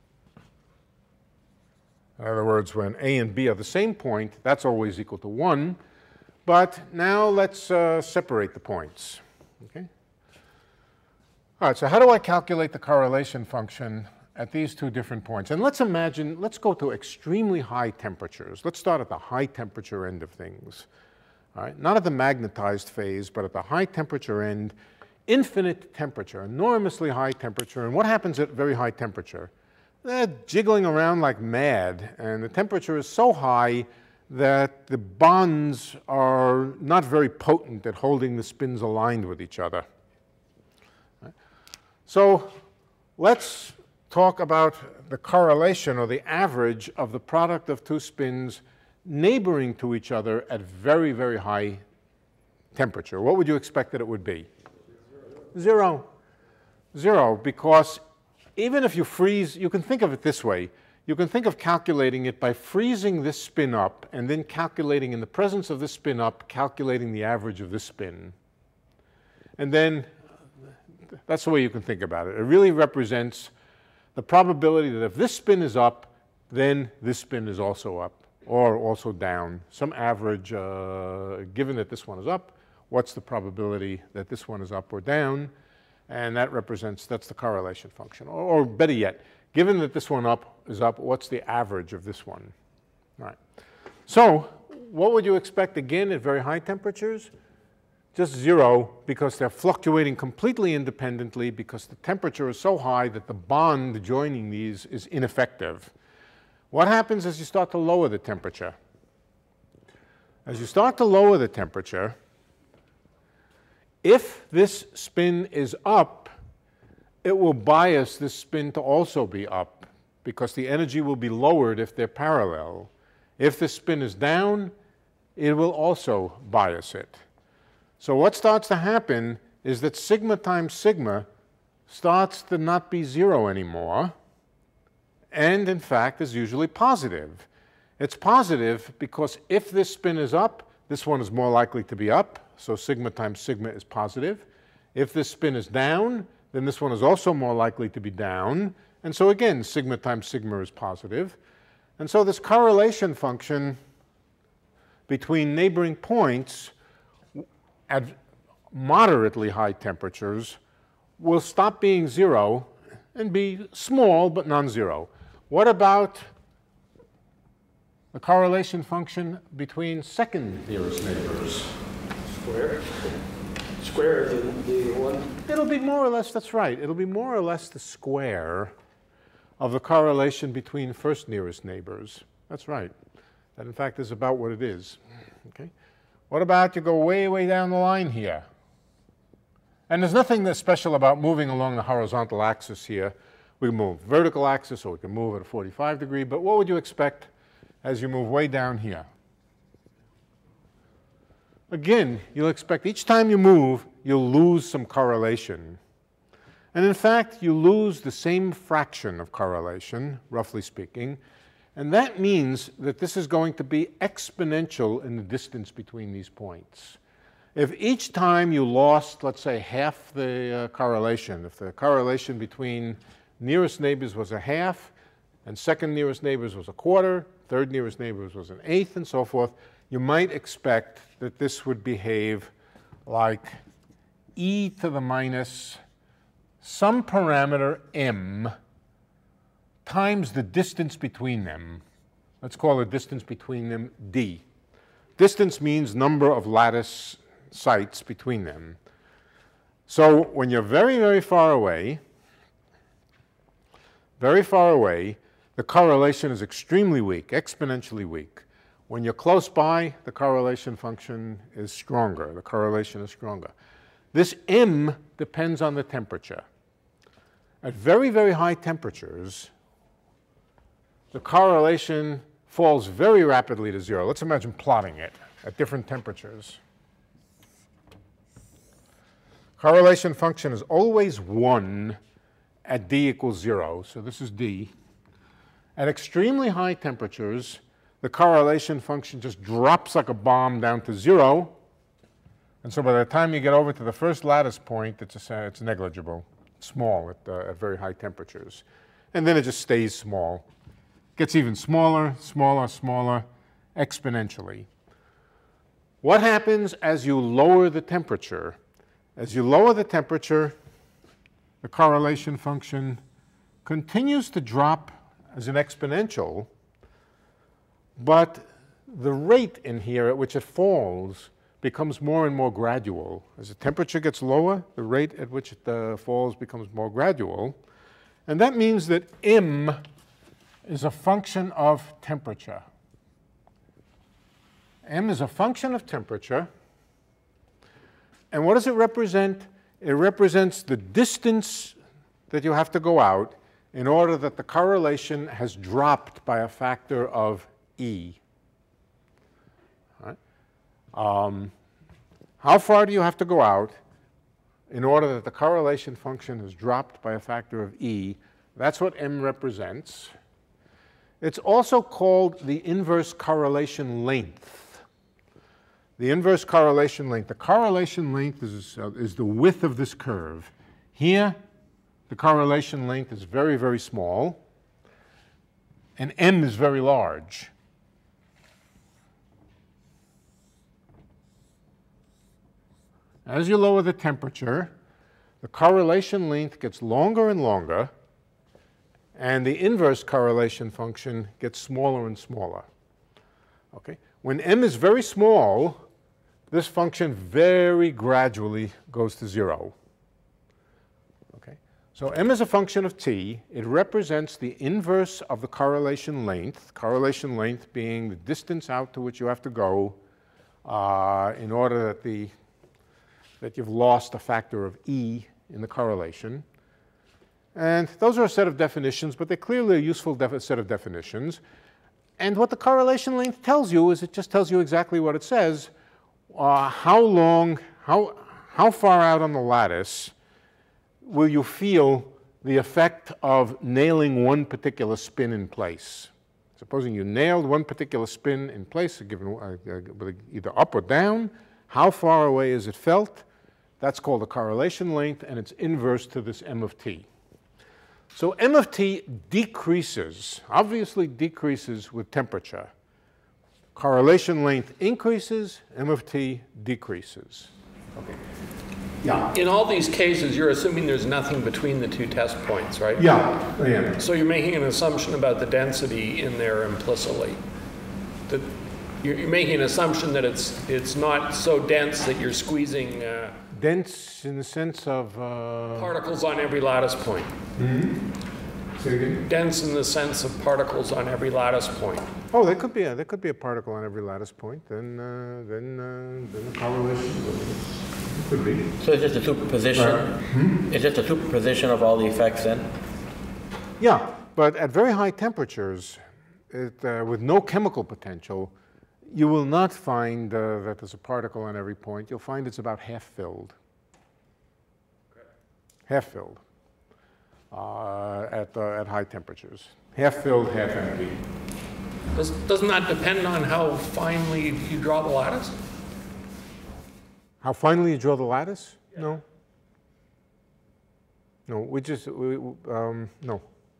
in other words, when A and B are the same point, that's always equal to one. But now let's uh, separate the points. Okay? All right, so how do I calculate the correlation function at these two different points? And let's imagine, let's go to extremely high temperatures. Let's start at the high temperature end of things. All right? Not at the magnetized phase, but at the high temperature end, infinite temperature, enormously high temperature. And what happens at very high temperature? They're jiggling around like mad, and the temperature is so high that the bonds are not very potent at holding the spins aligned with each other. Right? So let's talk about the correlation or the average of the product of two spins neighboring to each other at very, very high temperature. What would you expect that it would be? Zero. Zero, because even if you freeze, you can think of it this way. You can think of calculating it by freezing this spin up and then calculating in the presence of this spin up, calculating the average of this spin. And then that's the way you can think about it. It really represents the probability that if this spin is up, then this spin is also up or also down. Some average, uh, given that this one is up, what's the probability that this one is up or down? And that represents, that's the correlation function. Or, or better yet, given that this one up is up, what's the average of this one? All right. So what would you expect again at very high temperatures? Just zero, because they're fluctuating completely independently because the temperature is so high that the bond joining these is ineffective. What happens as you start to lower the temperature? As you start to lower the temperature, if this spin is up, it will bias this spin to also be up because the energy will be lowered if they're parallel. If the spin is down, it will also bias it. So what starts to happen is that sigma times sigma starts to not be zero anymore, and in fact is usually positive. It's positive because if this spin is up, this one is more likely to be up, so sigma times sigma is positive. If this spin is down, then this one is also more likely to be down, and so again, sigma times sigma is positive. And so this correlation function between neighboring points at moderately high temperatures will stop being zero and be small but non-zero. What about the correlation function between second nearest neighbors? Square? Square of the, the one? It'll be more or less, that's right, it'll be more or less the square of the correlation between first nearest neighbors. That's right. That, in fact, is about what it is. Okay? What about you go way, way down the line here? And there's nothing that's special about moving along the horizontal axis here. We can move vertical axis, or we can move at a forty-five degree, but what would you expect as you move way down here? Again, you'll expect each time you move, you'll lose some correlation. And in fact, you lose the same fraction of correlation, roughly speaking, and that means that this is going to be exponential in the distance between these points. If each time you lost, let's say, half the uh, correlation, if the correlation between nearest neighbors was a half, and second nearest neighbors was a quarter, third nearest neighbors was an eighth, and so forth, you might expect that this would behave like e to the minus some parameter m times the distance between them. Let's call the distance between them d. Distance means number of lattice sites between them. So when you're very, very far away, very far away, the correlation is extremely weak, exponentially weak. When you're close by, the correlation function is stronger. The correlation is stronger. This m depends on the temperature. At very, very high temperatures, the correlation falls very rapidly to zero. Let's imagine plotting it at different temperatures. Correlation function is always one at d equals zero, so this is d. At extremely high temperatures, the correlation function just drops like a bomb down to zero, and so by the time you get over to the first lattice point, it's, a, it's negligible, small at, uh, at very high temperatures. And then it just stays small. Gets even smaller, smaller, smaller, exponentially. What happens as you lower the temperature? As you lower the temperature, the correlation function continues to drop as an exponential, but the rate in here at which it falls becomes more and more gradual. As the temperature gets lower, the rate at which it uh, falls becomes more gradual. And that means that m is a function of temperature. M is a function of temperature. And what does it represent? It represents the distance that you have to go out in order that the correlation has dropped by a factor of e. Right? Um, how far do you have to go out in order that the correlation function has dropped by a factor of e? That's what m represents. It's also called the inverse correlation length. The inverse correlation length. The correlation length is, uh, is the width of this curve. Here, the correlation length is very, very small, and m is very large. As you lower the temperature, the correlation length gets longer and longer, and the inverse correlation function gets smaller and smaller. Okay? When m is very small, this function very gradually goes to zero. Okay? So m is a function of t. It represents the inverse of the correlation length, correlation length being the distance out to which you have to go uh, in order that, the, that you've lost a factor of e in the correlation. And those are a set of definitions, but they're clearly a useful set of definitions. And what the correlation length tells you is it just tells you exactly what it says. Uh, how long, how, how far out on the lattice will you feel the effect of nailing one particular spin in place? Supposing you nailed one particular spin in place, given uh, uh, either up or down, how far away is it felt? That's called the correlation length, and it's inverse to this m of t. So m of t decreases, obviously decreases with temperature. correlation length increases, M of t decreases. Okay. Yeah. In all these cases, you're assuming there's nothing between the two test points, right? Yeah, I am. So you're making an assumption about the density in there implicitly. That you're, you're making an assumption that it's it's not so dense that you're squeezing uh, dense in the sense of uh, particles on every lattice point. Mm-hmm. Say again? Dense in the sense of particles on every lattice point. Oh, there could be a there could be a particle on every lattice point. Then uh, then uh, then the correlation could be. So it's just a superposition. Right. Hmm? It's just a superposition of all the effects then. Yeah, but at very high temperatures, it, uh, with no chemical potential, you will not find uh, that there's a particle on every point. You'll find it's about half filled. Okay. Half filled uh, at uh, at high temperatures. Half filled, half empty. Does, doesn't that depend on how finely you draw the lattice? How finely you draw the lattice? Yeah. No. No, we just, we, um, no.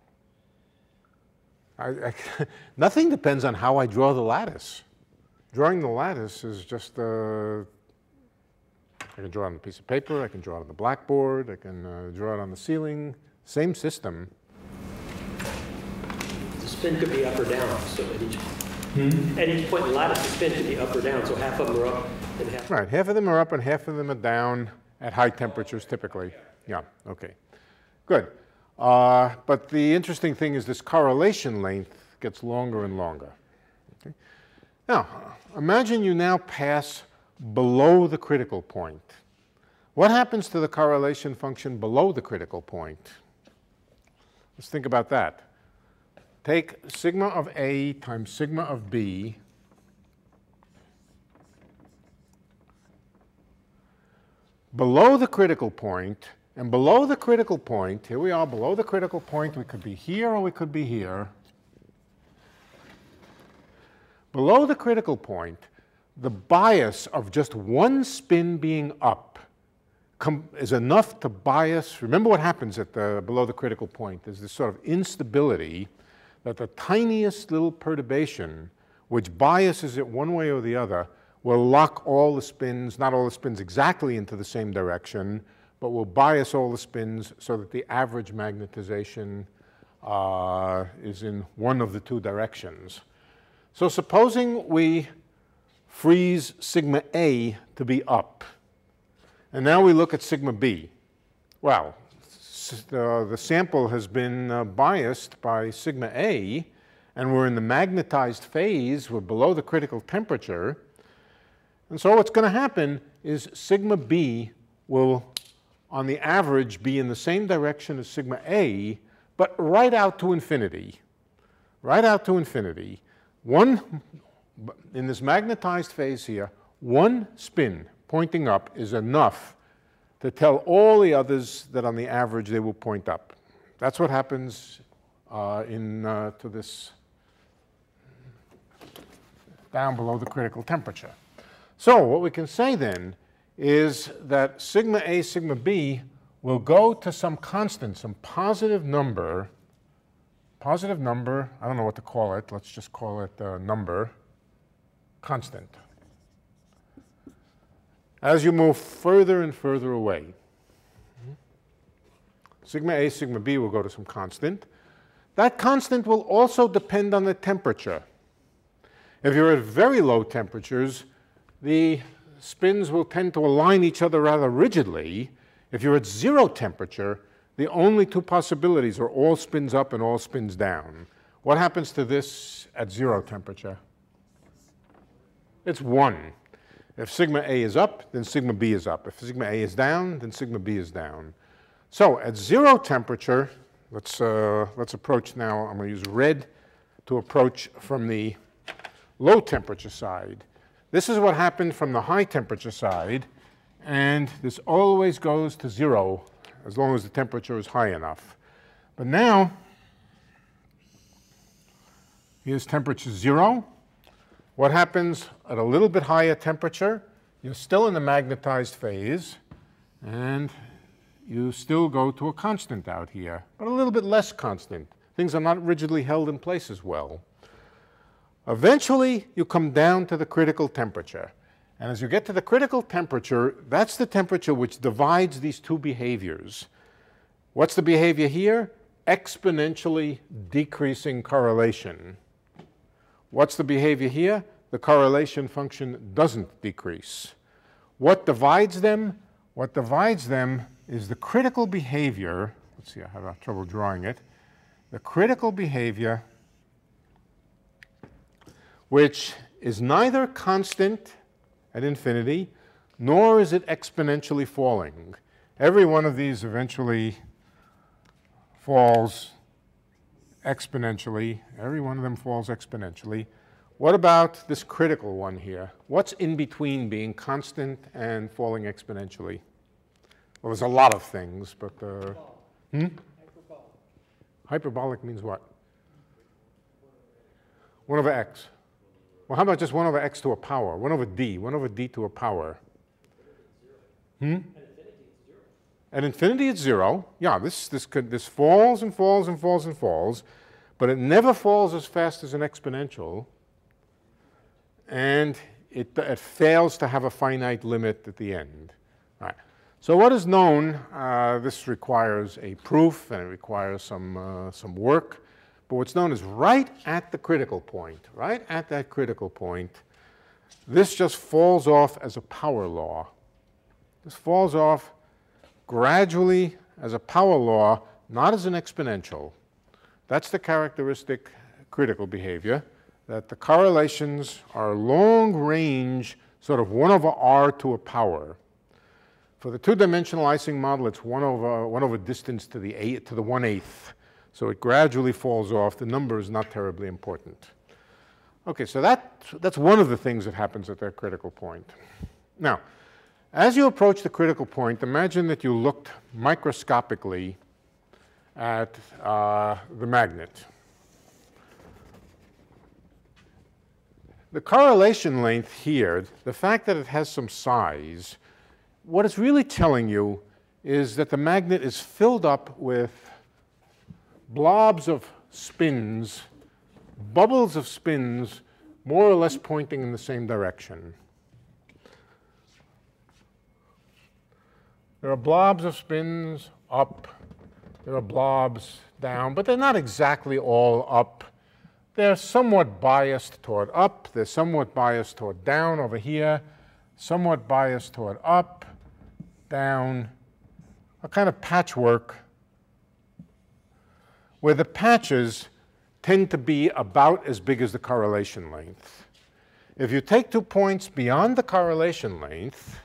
I, I, nothing depends on how I draw the lattice. Drawing the lattice is just, uh, I can draw it on a piece of paper, I can draw it on the blackboard, I can uh, draw it on the ceiling, same system. The spin could be up or down, so at each, hmm? at each point in the lattice, the spin could be up or down, so half of them are up and half. Right, half of them are up and half of them are down at high temperatures typically. Yeah, okay, good. Uh, but the interesting thing is this correlation length gets longer and longer. Okay? Now, imagine you now pass below the critical point. What happens to the correlation function below the critical point? Let's think about that. Take sigma of A times sigma of B below the critical point, and below the critical point, here we are below the critical point, we could be here or we could be here. Below the critical point, the bias of just one spin being up is enough to bias. Remember what happens at the, below the critical point. There's this sort of instability that the tiniest little perturbation, which biases it one way or the other, will lock all the spins, not all the spins exactly into the same direction, but will bias all the spins so that the average magnetization uh, is in one of the two directions. So supposing we freeze sigma A to be up, and now we look at sigma B. Well, uh, the sample has been uh, biased by sigma A, and we're in the magnetized phase, we're below the critical temperature, and so what's going to happen is sigma B will, on the average, be in the same direction as sigma A, but right out to infinity. Right out to infinity. One, in this magnetized phase here, one spin pointing up is enough to tell all the others that on the average they will point up. That's what happens uh, in, uh, to this down below the critical temperature. So what we can say then is that sigma A, sigma B will go to some constant, some positive number, positive number, I don't know what to call it, let's just call it a number, constant. As you move further and further away, sigma A, sigma B will go to some constant. That constant will also depend on the temperature. If you're at very low temperatures, the spins will tend to align each other rather rigidly. If you're at zero temperature, the only two possibilities are all spins up and all spins down. What happens to this at zero temperature? It's one. If sigma A is up, then sigma B is up. If sigma A is down, then sigma B is down. So at zero temperature, let's, uh, let's approach now, I'm going to use red to approach from the low temperature side. This is what happened from the high temperature side, and this always goes to zero as long as the temperature is high enough. But now, here's temperature zero. What happens at a little bit higher temperature? You're still in the magnetized phase, and you still go to a constant out here, but a little bit less constant. Things are not rigidly held in place as well. Eventually, you come down to the critical temperature. And as you get to the critical temperature, that's the temperature which divides these two behaviors. What's the behavior here? Exponentially decreasing correlation. What's the behavior here? The correlation function doesn't decrease. What divides them? What divides them is the critical behavior. Let's see, I have trouble drawing it. The critical behavior, which is neither constant at infinity, nor is it exponentially falling. Every one of these eventually falls exponentially. Every one of them falls exponentially. What about this critical one here? What's in between being constant and falling exponentially? Well, there's a lot of things, but... Uh, hmm? Hyperbolic. Hyperbolic means what? one over x. Well, how about just one over x to a power? one over d. one over d to a power. Hmm? At infinity, it's zero. Yeah, this, this, could, this falls and falls and falls and falls, but it never falls as fast as an exponential, and it, it fails to have a finite limit at the end. All right. So what is known, uh, this requires a proof, and it requires some, uh, some work, but what's known is right at the critical point, right at that critical point, this just falls off as a power law. This falls off gradually as a power law, not as an exponential. That's the characteristic critical behavior, that the correlations are long range, sort of one over r to a power. For the two-dimensional Ising model, it's one over, one over distance to the, eight, to the one-eighth. So it gradually falls off. The number is not terribly important. Okay, so that, that's one of the things that happens at that critical point. Now, as you approach the critical point, imagine that you looked microscopically at uh, the magnet. The correlation length here, the fact that it has some size, what it's really telling you is that the magnet is filled up with blobs of spins, bubbles of spins, more or less pointing in the same direction. There are blobs of spins up, there are blobs down, but they're not exactly all up. They're somewhat biased toward up, they're somewhat biased toward down over here, somewhat biased toward up, down, a kind of patchwork where the patches tend to be about as big as the correlation length. If you take two points beyond the correlation length,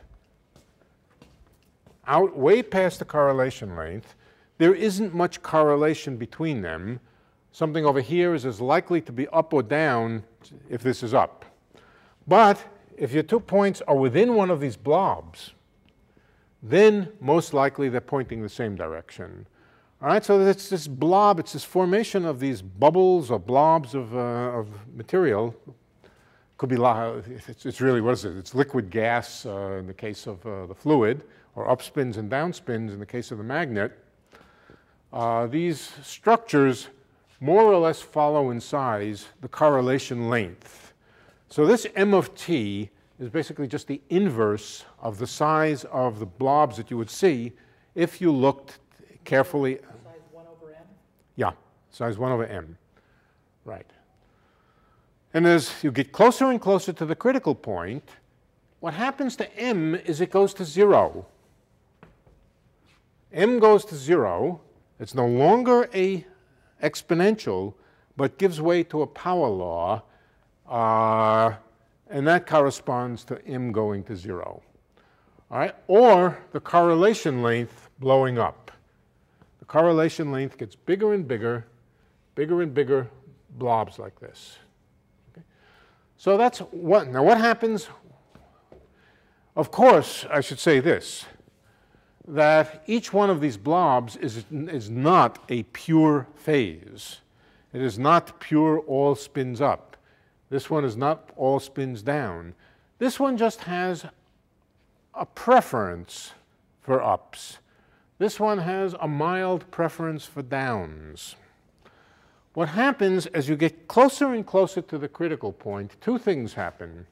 out way past the correlation length, there isn't much correlation between them. Something over here is as likely to be up or down if this is up. But if your two points are within one of these blobs, then most likely they're pointing the same direction. All right, so it's this blob, it's this formation of these bubbles or blobs of, uh, of material. Could be, it's, it's really, what is it? It's liquid gas uh, in the case of uh, the fluid, or upspins and downspins in the case of the magnet. Uh, these structures more or less follow in size the correlation length. So this m of t is basically just the inverse of the size of the blobs that you would see if you looked carefully. Size one over m? Yeah, size one over m. Right. And as you get closer and closer to the critical point, what happens to m is it goes to zero. M goes to zero. It's no longer a exponential, but gives way to a power law, uh, and that corresponds to m going to zero. All right? Or the correlation length blowing up. The correlation length gets bigger and bigger, bigger and bigger blobs like this. Okay? So that's what, now what happens? Of course, I should say this, that each one of these blobs is, is not a pure phase. It is not pure all spins up. This one is not all spins down. This one just has a preference for ups. This one has a mild preference for downs. what happens as you get closer and closer to the critical point, two things happen.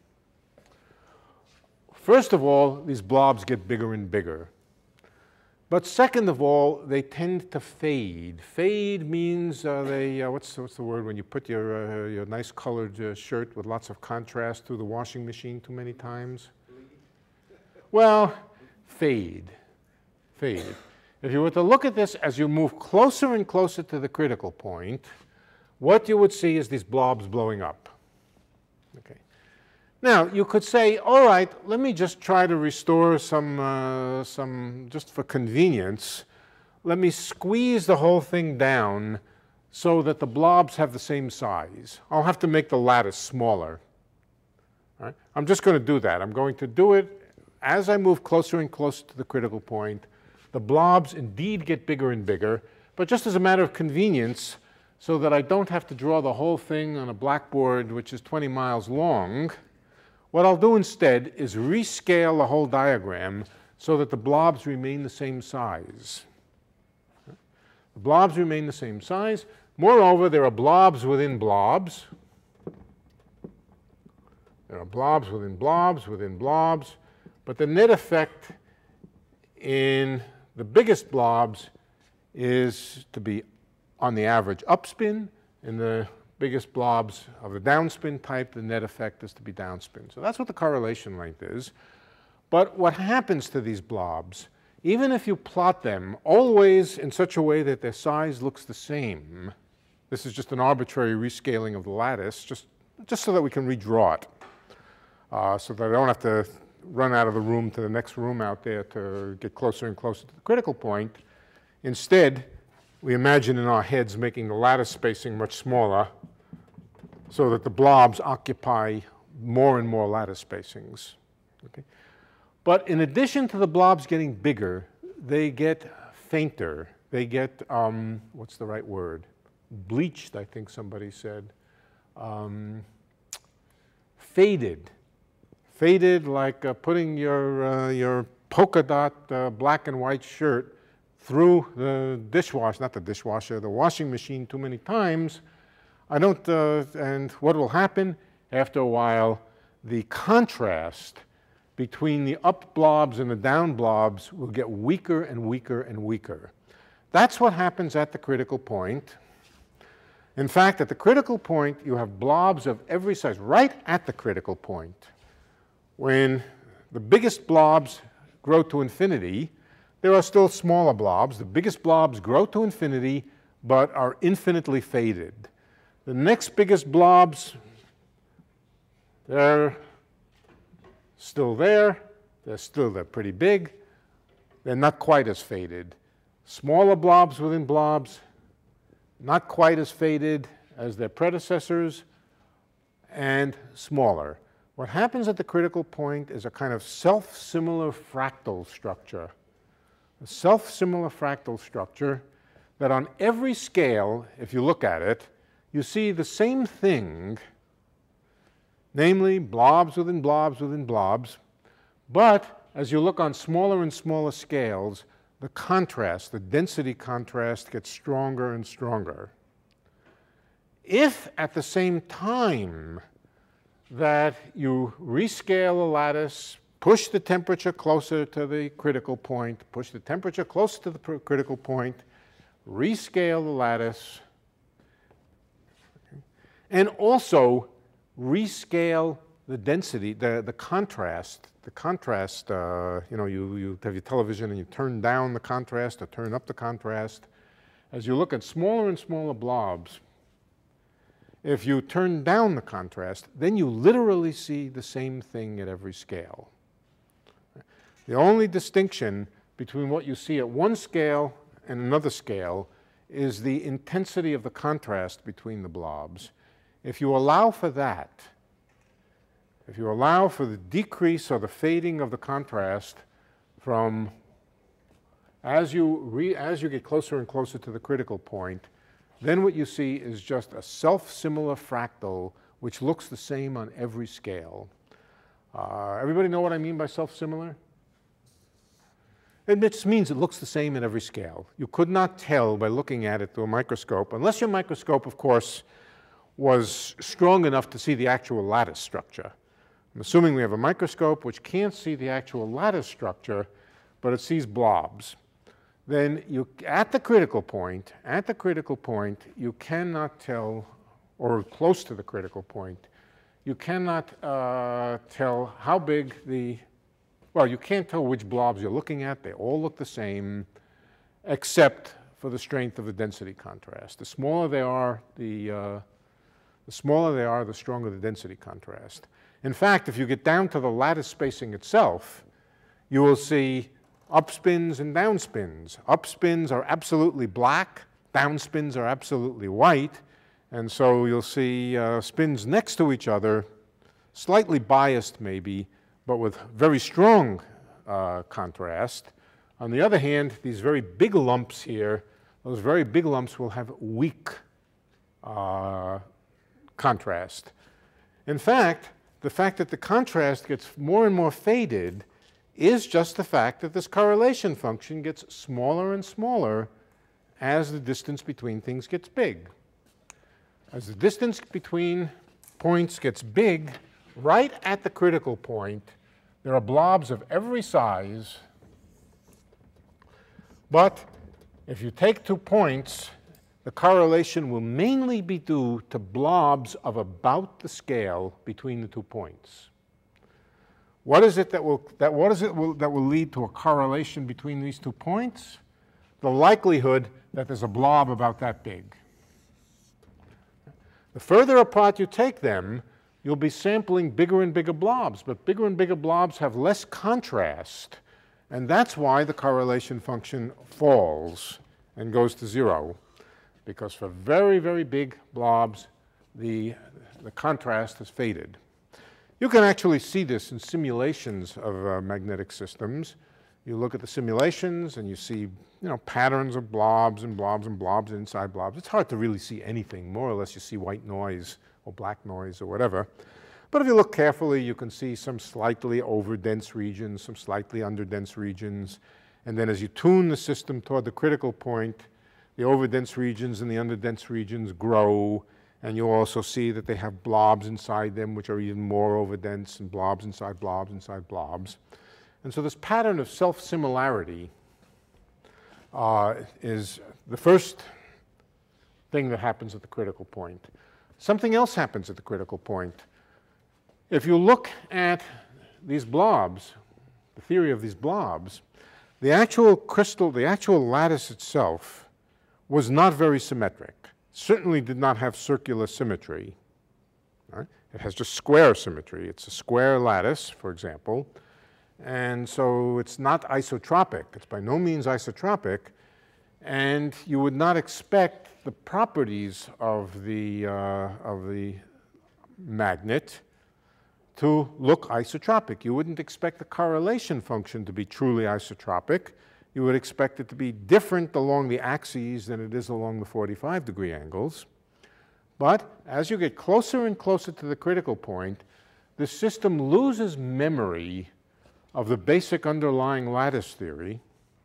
First of all, these blobs get bigger and bigger. But second of all, they tend to fade. Fade means uh, they, uh, what's, what's the word when you put your, uh, your nice colored uh, shirt with lots of contrast through the washing machine too many times? Well, fade, fade. If you were to look at this as you move closer and closer to the critical point, what you would see is these blobs blowing up. Okay. Now, you could say, all right, let me just try to restore some, uh, some, just for convenience, let me squeeze the whole thing down so that the blobs have the same size. I'll have to make the lattice smaller. All right? I'm just going to do that. I'm going to do it as I move closer and closer to the critical point. The blobs indeed get bigger and bigger, but just as a matter of convenience, so that I don't have to draw the whole thing on a blackboard which is twenty miles long, what I'll do instead is rescale the whole diagram so that the blobs remain the same size. The blobs remain the same size. Moreover, there are blobs within blobs. There are blobs within blobs within blobs. But the net effect in the biggest blobs is to be, on the average, upspin. In the biggest blobs of the downspin type, the net effect is to be downspin. So that's what the correlation length is. But what happens to these blobs, even if you plot them always in such a way that their size looks the same, this is just an arbitrary rescaling of the lattice, just, just so that we can redraw it, uh, so that I don't have to run out of the room to the next room out there to get closer and closer to the critical point. Instead, we imagine in our heads making the lattice spacing much smaller so that the blobs occupy more and more lattice spacings. Okay? But in addition to the blobs getting bigger, they get fainter. They get, um, what's the right word? Bleached, I think somebody said. Um, faded. Faded like uh, putting your, uh, your polka dot uh, black and white shirt through the dishwasher, not the dishwasher, the washing machine too many times. I don't, uh, and what will happen? After a while, the contrast between the up blobs and the down blobs will get weaker and weaker and weaker. That's what happens at the critical point. In fact, at the critical point, you have blobs of every size, right at the critical point. When the biggest blobs grow to infinity, there are still smaller blobs. The biggest blobs grow to infinity, but are infinitely faded. The next biggest blobs, they're still there. They're still, they're pretty big. They're not quite as faded. Smaller blobs within blobs, not quite as faded as their predecessors, and smaller. What happens at the critical point is a kind of self-similar fractal structure. A self-similar fractal structure that on every scale, if you look at it, you see the same thing, namely blobs within blobs within blobs, but as you look on smaller and smaller scales, the contrast, the density contrast gets stronger and stronger. If at the same time that you rescale the lattice, push the temperature closer to the critical point, push the temperature closer to the critical point, rescale the lattice, and also rescale the density, the, the contrast. The contrast, uh, you know, you, you have your television and you turn down the contrast or turn up the contrast. As you look at smaller and smaller blobs, if you turn down the contrast, then you literally see the same thing at every scale. The only distinction between what you see at one scale and another scale is the intensity of the contrast between the blobs. If you allow for that, if you allow for the decrease or the fading of the contrast from as you, re, as you get closer and closer to the critical point, then what you see is just a self-similar fractal which looks the same on every scale. Uh, everybody know what I mean by self-similar? It just means it looks the same at every scale. You could not tell by looking at it through a microscope, unless your microscope, of course, was strong enough to see the actual lattice structure. I'm assuming we have a microscope which can't see the actual lattice structure, but it sees blobs. Then you, at the critical point, at the critical point, you cannot tell, or close to the critical point, you cannot uh, tell how big the, well, you can't tell which blobs you're looking at. They all look the same, except for the strength of the density contrast. The smaller they are, the, uh, the smaller they are, the stronger the density contrast. In fact, if you get down to the lattice spacing itself, you will see upspins and downspins. Upspins are absolutely black, downspins are absolutely white, and so you'll see uh, spins next to each other, slightly biased maybe, but with very strong uh, contrast. On the other hand, these very big lumps here, those very big lumps will have weak uh, contrast. In fact, the fact that the contrast gets more and more faded is just the fact that this correlation function gets smaller and smaller as the distance between things gets big. As the distance between points gets big, right at the critical point, there are blobs of every size. But if you take two points, the correlation will mainly be due to blobs of about the scale between the two points. What is it that will, that, what is it will, that will lead to a correlation between these two points? The likelihood that there's a blob about that big. The further apart you take them, you'll be sampling bigger and bigger blobs, but bigger and bigger blobs have less contrast, and that's why the correlation function falls and goes to zero, because for very, very big blobs, the, the contrast has faded. You can actually see this in simulations of uh, magnetic systems. You look at the simulations and you see, you know, patterns of blobs and blobs and blobs inside blobs. It's hard to really see anything. More or less you see white noise or black noise or whatever. But if you look carefully, you can see some slightly over-dense regions, some slightly under-dense regions. And then as you tune the system toward the critical point, the over-dense regions and the under-dense regions grow. And you'll also see that they have blobs inside them, which are even more over-dense, and blobs inside blobs inside blobs. And so this pattern of self-similarity uh, is the first thing that happens at the critical point. Something else happens at the critical point. If you look at these blobs, the theory of these blobs, the actual crystal, the actual lattice itself was not very symmetric. Certainly did not have circular symmetry. Right? It has just square symmetry. It's a square lattice, for example, and so it's not isotropic. It's by no means isotropic, and you would not expect the properties of the, uh, of the magnet to look isotropic. You wouldn't expect the correlation function to be truly isotropic. You would expect it to be different along the axes than it is along the forty-five degree angles. But as you get closer and closer to the critical point, the system loses memory of the basic underlying lattice theory,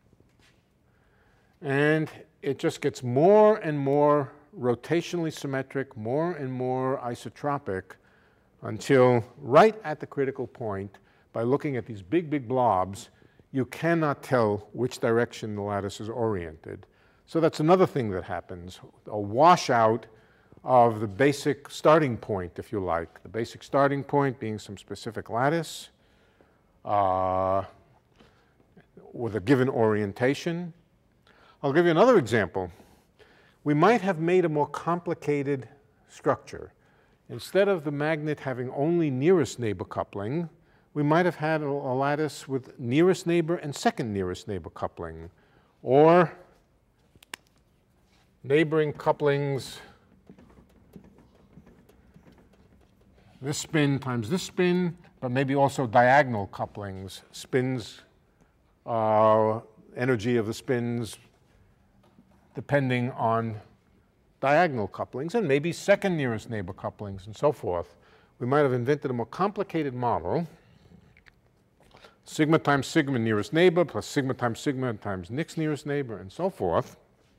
and it just gets more and more rotationally symmetric, more and more isotropic, until right at the critical point, by looking at these big, big blobs, you cannot tell which direction the lattice is oriented. So that's another thing that happens, a washout of the basic starting point, if you like. The basic starting point being some specific lattice uh, with a given orientation. I'll give you another example. We might have made a more complicated structure. Instead of the magnet having only nearest neighbor coupling, we might have had a, a lattice with nearest neighbor and second nearest neighbor coupling, or neighboring couplings, this spin times this spin, but maybe also diagonal couplings, spins, uh, energy of the spins depending on diagonal couplings, and maybe second nearest neighbor couplings and so forth. We might have invented a more complicated model sigma times sigma nearest neighbor plus sigma times sigma times next nearest neighbor and so forth.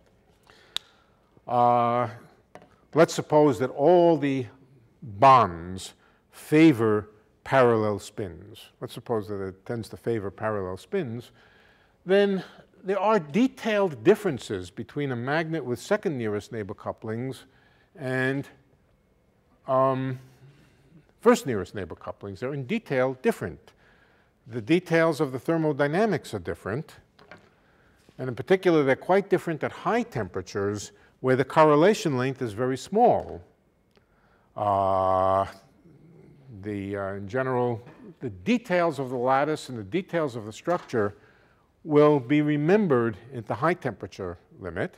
Uh, let's suppose that all the bonds favor parallel spins. Let's suppose that it tends to favor parallel spins. Then there are detailed differences between a magnet with second nearest neighbor couplings and um, first nearest neighbor couplings. They're in detail different. The details of the thermodynamics are different. And in particular, they're quite different at high temperatures where the correlation length is very small. Uh, the, uh, in general, the details of the lattice and the details of the structure will be remembered at the high temperature limit.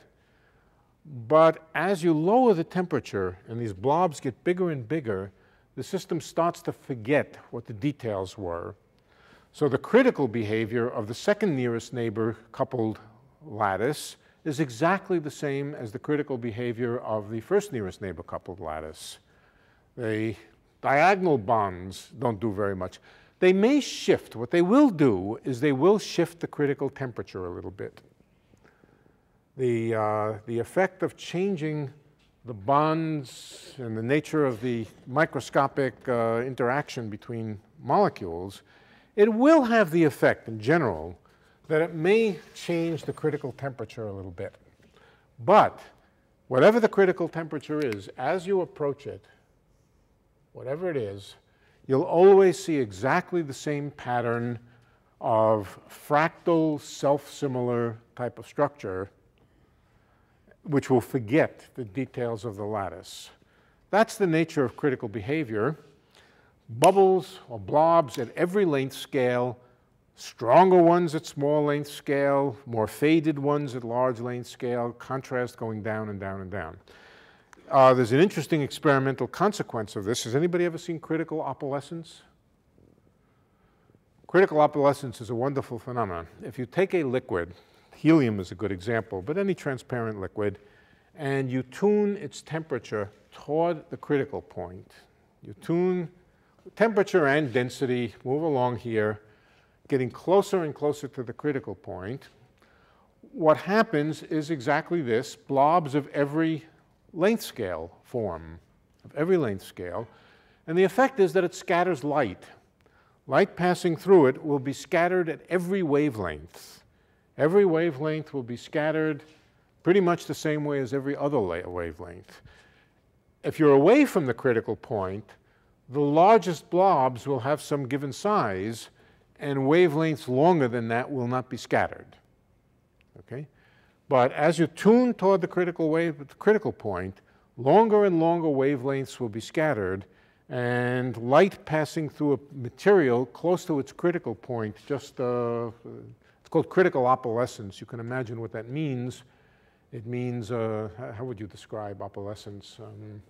But as you lower the temperature and these blobs get bigger and bigger, the system starts to forget what the details were. So the critical behavior of the second nearest neighbor coupled lattice is exactly the same as the critical behavior of the first nearest neighbor coupled lattice. The diagonal bonds don't do very much. They may shift. What they will do is they will shift the critical temperature a little bit. The, uh, the effect of changing the bonds and the nature of the microscopic uh, interaction between molecules, it will have the effect in general that it may change the critical temperature a little bit. But whatever the critical temperature is, as you approach it, whatever it is, you'll always see exactly the same pattern of fractal, self-similar type of structure, which will forget the details of the lattice. That's the nature of critical behavior. Bubbles or blobs at every length scale, stronger ones at small length scale, more faded ones at large length scale, contrast going down and down and down. Uh, there's an interesting experimental consequence of this. Has anybody ever seen critical opalescence? Critical opalescence is a wonderful phenomenon. If you take a liquid, helium is a good example, but any transparent liquid, and you tune its temperature toward the critical point. You tune temperature and density, move along here, getting closer and closer to the critical point. What happens is exactly this. Blobs of every length scale form, of every length scale. And the effect is that it scatters light. Light passing through it will be scattered at every wavelength. Every wavelength will be scattered pretty much the same way as every other wavelength. If you're away from the critical point, the largest blobs will have some given size, and wavelengths longer than that will not be scattered. Okay? But as you tune toward the critical wave, the critical point, longer and longer wavelengths will be scattered, and light passing through a material close to its critical point, just uh, it's called critical opalescence. You can imagine what that means. It means, uh, how would you describe opalescence? Um,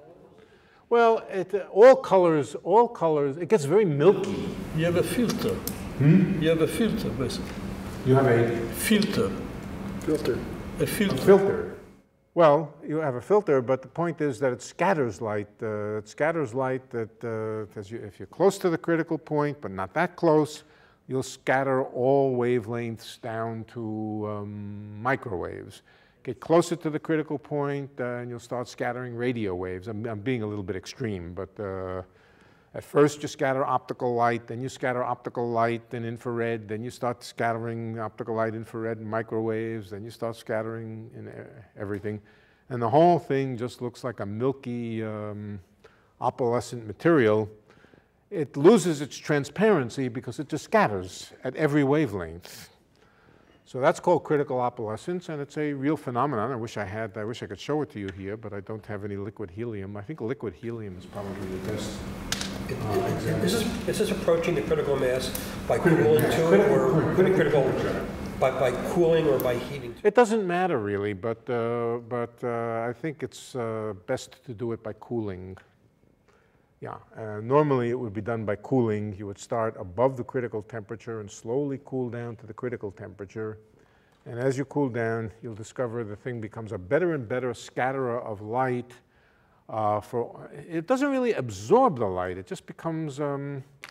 well, it, uh, all colors, all colors, it gets very milky. You have a filter. Hmm? You have a filter, basically. You have a filter. Filter. A filter. A filter. Well, you have a filter, but the point is that it scatters light. Uh, it scatters light that uh, as you, if you're close to the critical point, but not that close, you'll scatter all wavelengths down to um, microwaves. Get closer to the critical point, uh, and you'll start scattering radio waves. I'm, I'm being a little bit extreme, but uh, at first you scatter optical light, then you scatter optical light and infrared, then you start scattering optical light, infrared, and microwaves, then you start scattering in everything. And the whole thing just looks like a milky um, opalescent material. It loses its transparency because it just scatters at every wavelength. So that's called critical opalescence, and it's a real phenomenon. I wish I had, I wish I could show it to you here, but I don't have any liquid helium. I think liquid helium is probably the best. Uh, is, this, is this approaching the critical mass by cooling to it, or critical by, by cooling or by heating to it? It doesn't matter really, but, uh, but uh, I think it's uh, best to do it by cooling. Yeah, uh, normally it would be done by cooling. You would start above the critical temperature and slowly cool down to the critical temperature. And as you cool down, you'll discover the thing becomes a better and better scatterer of light. Uh, for, it doesn't really absorb the light. It just becomes, um,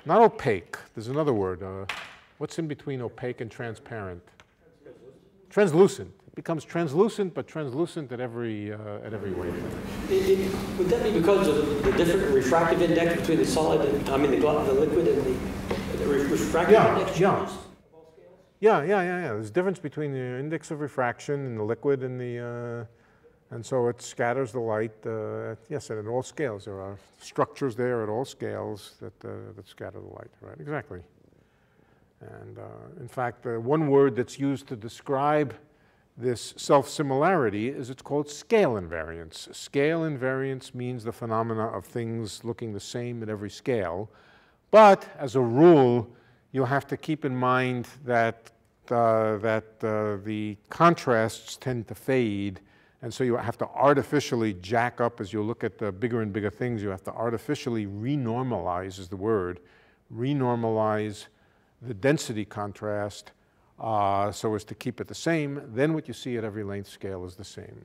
not opaque. There's another word. Uh, what's in between opaque and transparent? Translucent. It becomes translucent, but translucent at every uh, at every wavelength. It, it, would that be because of the different refractive index between the solid and, I mean, the, the liquid and the, the refractive Yeah, index? yeah. Yeah, yeah, yeah, yeah. There's a difference between the index of refraction and the liquid and the, uh, and so it scatters the light. Uh, at, yes, and at all scales. There are structures there at all scales that, uh, that scatter the light, right? Exactly. And uh, in fact, uh, one word that's used to describe this self-similarity is it's called scale invariance. Scale invariance means the phenomena of things looking the same at every scale. But as a rule, you have to keep in mind that, uh, that uh, the contrasts tend to fade, and so you have to artificially jack up as you look at the bigger and bigger things. You have to artificially renormalize, is the word, renormalize the density contrast uh, so as to keep it the same. Then what you see at every length scale is the same.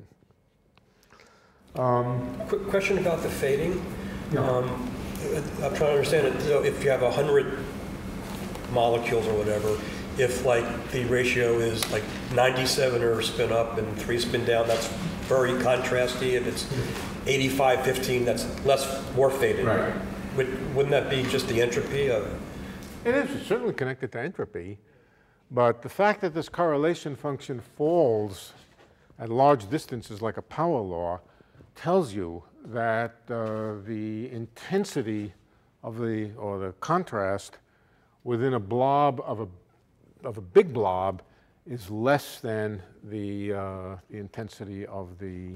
Um, Quick question about the fading. Yeah. Um, I'm trying to understand it. So if you have a hundred molecules or whatever, if like the ratio is like ninety-seven are spin up and three spin down, that's very contrasty. If it's eighty-five fifteen, that's less, more faded. Right. Would, wouldn't that be just the entropy of? It is it's certainly connected to entropy, but the fact that this correlation function falls at large distances like a power law tells you that uh, the intensity of the, or the contrast within a blob of a, of a big blob is less than the, uh, the intensity of the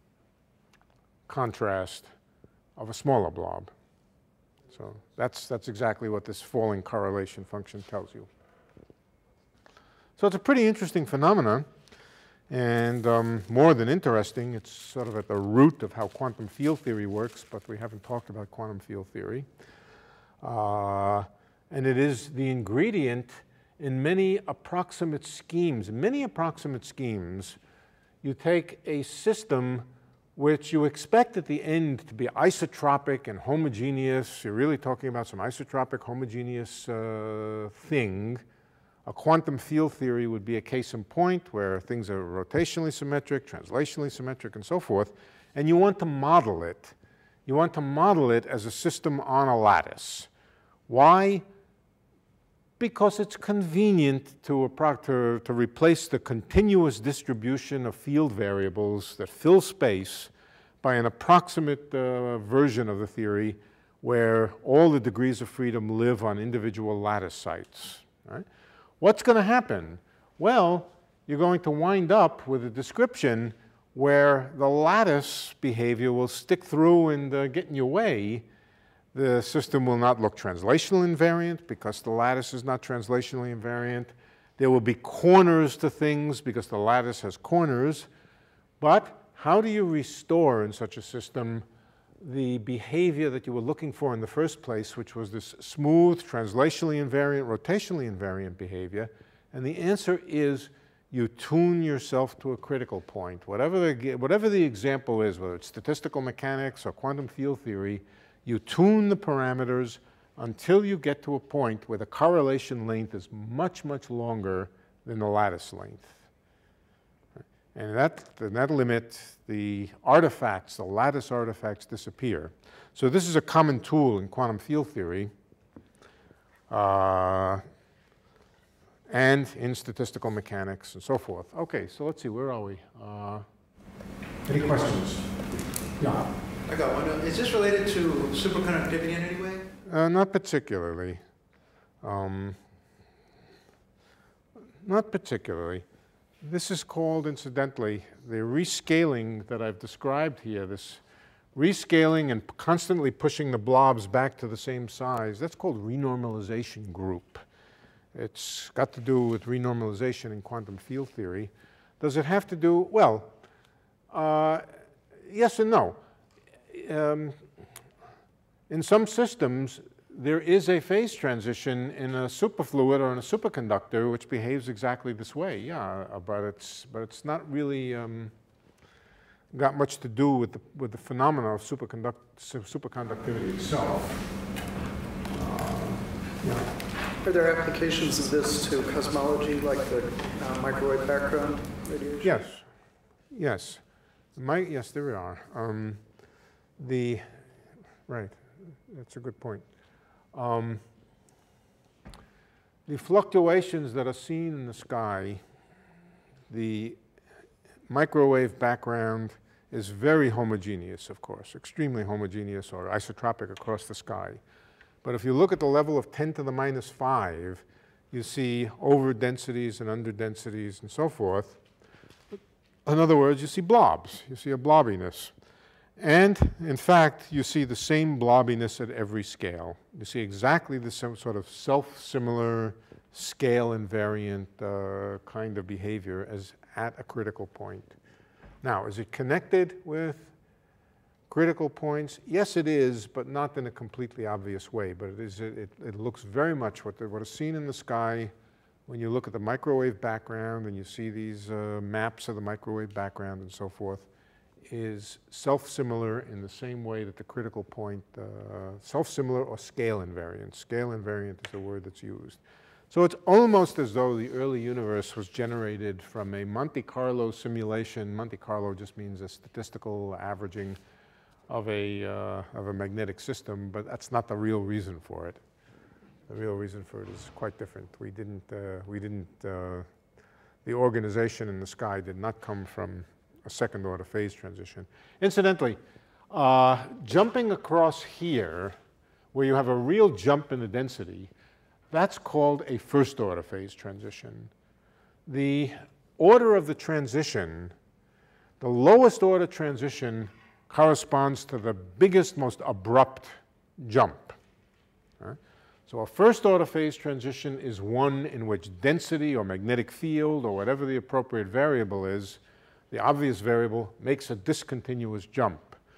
contrast of a smaller blob. So that's, that's exactly what this falling correlation function tells you. So it's a pretty interesting phenomenon, and um, more than interesting. It's sort of at the root of how quantum field theory works, but we haven't talked about quantum field theory. Uh, and it is the ingredient in many approximate schemes. In many approximate schemes, you take a system which you expect at the end to be isotropic and homogeneous. You're really talking about some isotropic, homogeneous uh, thing. A quantum field theory would be a case in point where things are rotationally symmetric, translationally symmetric, and so forth. And you want to model it. You want to model it as a system on a lattice. Why? Because it's convenient to, to, to replace the continuous distribution of field variables that fill space by an approximate uh, version of the theory where all the degrees of freedom live on individual lattice sites. Right? What's going to happen? Well, you're going to wind up with a description where the lattice behavior will stick through and uh, get in your way. The system will not look translational invariant because the lattice is not translationally invariant. There will be corners to things because the lattice has corners. But how do you restore in such a system the behavior that you were looking for in the first place, which was this smooth, translationally invariant, rotationally invariant behavior? And the answer is you tune yourself to a critical point. Whatever the, whatever the example is, whether it's statistical mechanics or quantum field theory, you tune the parameters until you get to a point where the correlation length is much, much longer than the lattice length. And that, in that limit, the artifacts, the lattice artifacts disappear. So this is a common tool in quantum field theory uh, and in statistical mechanics and so forth. Okay, so let's see, where are we? Uh, any questions? Yeah. I got one. Is this related to superconductivity in any way? Uh, not particularly. Um, not particularly. This is called, incidentally, the rescaling that I've described here, this rescaling and constantly pushing the blobs back to the same size. That's called renormalization group. It's got to do with renormalization in quantum field theory. Does it have to do? Well, uh, yes and no. Um, in some systems, there is a phase transition in a superfluid or in a superconductor which behaves exactly this way. Yeah, but it's but it's not really um, got much to do with the with the phenomena of superconduct superconductivity itself. Uh, Are there applications of this to cosmology, like the uh, microwave background radiation? Yes, yes. My, yes, there are. Um, the, right, that's a good point. Um, the fluctuations that are seen in the sky, the microwave background is very homogeneous, of course, extremely homogeneous or isotropic across the sky. But if you look at the level of ten to the minus five, you see over densities and under densities and so forth. In other words, you see blobs. You see a blobbiness. And in fact, you see the same blobbiness at every scale. You see exactly the same sort of self-similar, scale-invariant uh, kind of behavior as at a critical point. Now, is it connected with critical points? Yes, it is, but not in a completely obvious way. But it, is, it, it looks very much what, the, what is seen in the sky when you look at the microwave background and you see these uh, maps of the microwave background and so forth, is self-similar in the same way that the critical point, uh, self-similar or scale invariant. Scale invariant is the word that's used. So it's almost as though the early universe was generated from a Monte Carlo simulation. Monte Carlo just means a statistical averaging of a, uh, of a magnetic system, but that's not the real reason for it. The real reason for it is quite different. We didn't, uh, we didn't, uh, the organization in the sky did not come from a second order phase transition. Incidentally, uh, jumping across here, where you have a real jump in the density, that's called a first order phase transition. The order of the transition, the lowest order transition corresponds to the biggest, most abrupt jump. Right? So a first order phase transition is one in which density or magnetic field or whatever the appropriate variable is, the obvious variable, makes a discontinuous jump.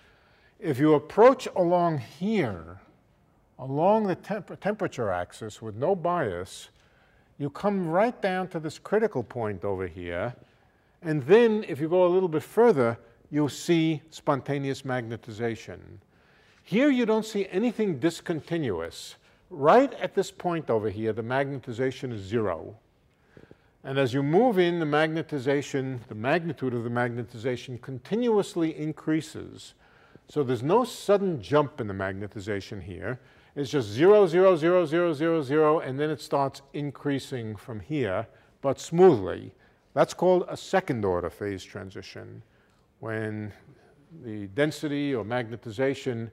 If you approach along here, along the temp temperature axis with no bias, you come right down to this critical point over here, and then if you go a little bit further, you'll see spontaneous magnetization. Here you don't see anything discontinuous. Right at this point over here, the magnetization is zero. And as you move in, the magnetization, the magnitude of the magnetization continuously increases. So there's no sudden jump in the magnetization here. It's just zero, zero, zero, zero, zero, zero, and then it starts increasing from here, but smoothly. That's called a second order phase transition, when the density or magnetization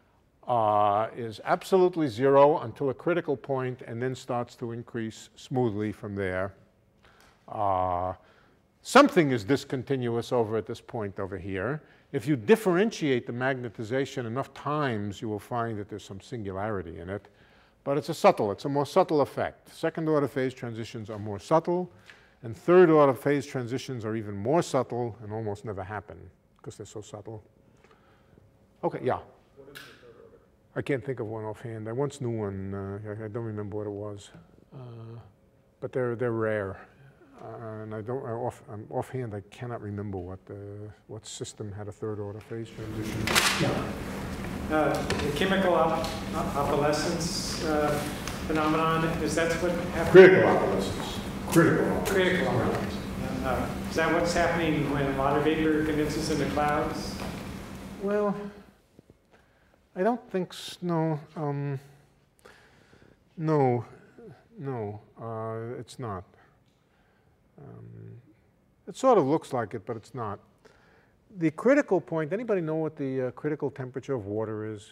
uh, is absolutely zero until a critical point and then starts to increase smoothly from there. Uh, something is discontinuous over at this point over here. If you differentiate the magnetization enough times, you will find that there's some singularity in it. But it's a subtle, it's a more subtle effect. Second order phase transitions are more subtle, and third order phase transitions are even more subtle and almost never happen because they're so subtle. Okay, yeah. What is the third order? I can't think of one offhand. I once knew one. Uh, I, I don't remember what it was. Uh, but they're, they're rare. Uh, and I don't, I off, um, offhand, I cannot remember what, the, what system had a third order phase transition. Yeah. Uh, the chemical op opalescence uh, phenomenon, is that what happens? Critical opalescence. Critical opalescence. Critical opalescence. Uh, is that what's happening when a lot of vapor condenses into clouds? Well, I don't think so. No. Um, no. No. Uh, it's not. Um, it sort of looks like it, but it's not. The critical point, anybody know what the uh, critical temperature of water is?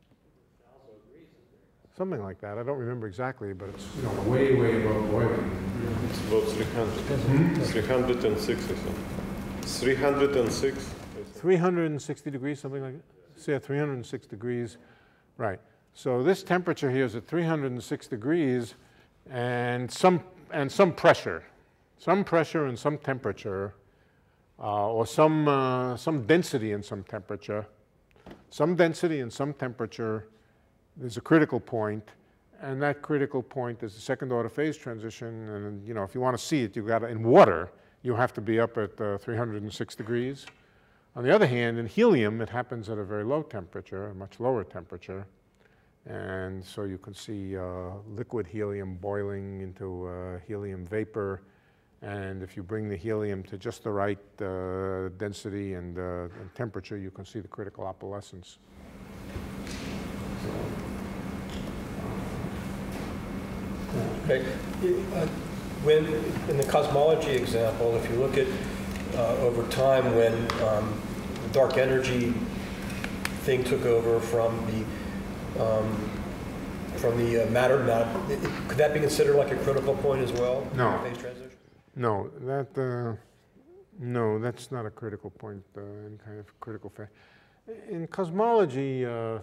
Something like that. I don't remember exactly, but it's you know, way, way above boiling. It's about three hundred. Mm-hmm. three hundred six or something. three hundred six. three hundred sixty degrees, something like that? So yeah, three hundred six degrees. Right. So this temperature here is at three hundred six degrees and some, and some pressure. Some pressure and some temperature, uh, or some, uh, some density and some temperature. Some density and some temperature, there's a critical point, and that critical point is the second order phase transition. And you know, if you want to see it, you've got to, in water, you have to be up at uh, three hundred six degrees. On the other hand, in helium, it happens at a very low temperature, a much lower temperature. And so you can see uh, liquid helium boiling into uh, helium vapor. And if you bring the helium to just the right uh, density and, uh, and temperature, you can see the critical opalescence. Okay. Uh, When, in the cosmology example, if you look at uh, over time when um, the dark energy thing took over from the um, from the uh, matter map, could that be considered like a critical point as well? No. Phase transition? No, that uh, no, that's not a critical point. Uh, any kind of critical phase. In cosmology. Uh,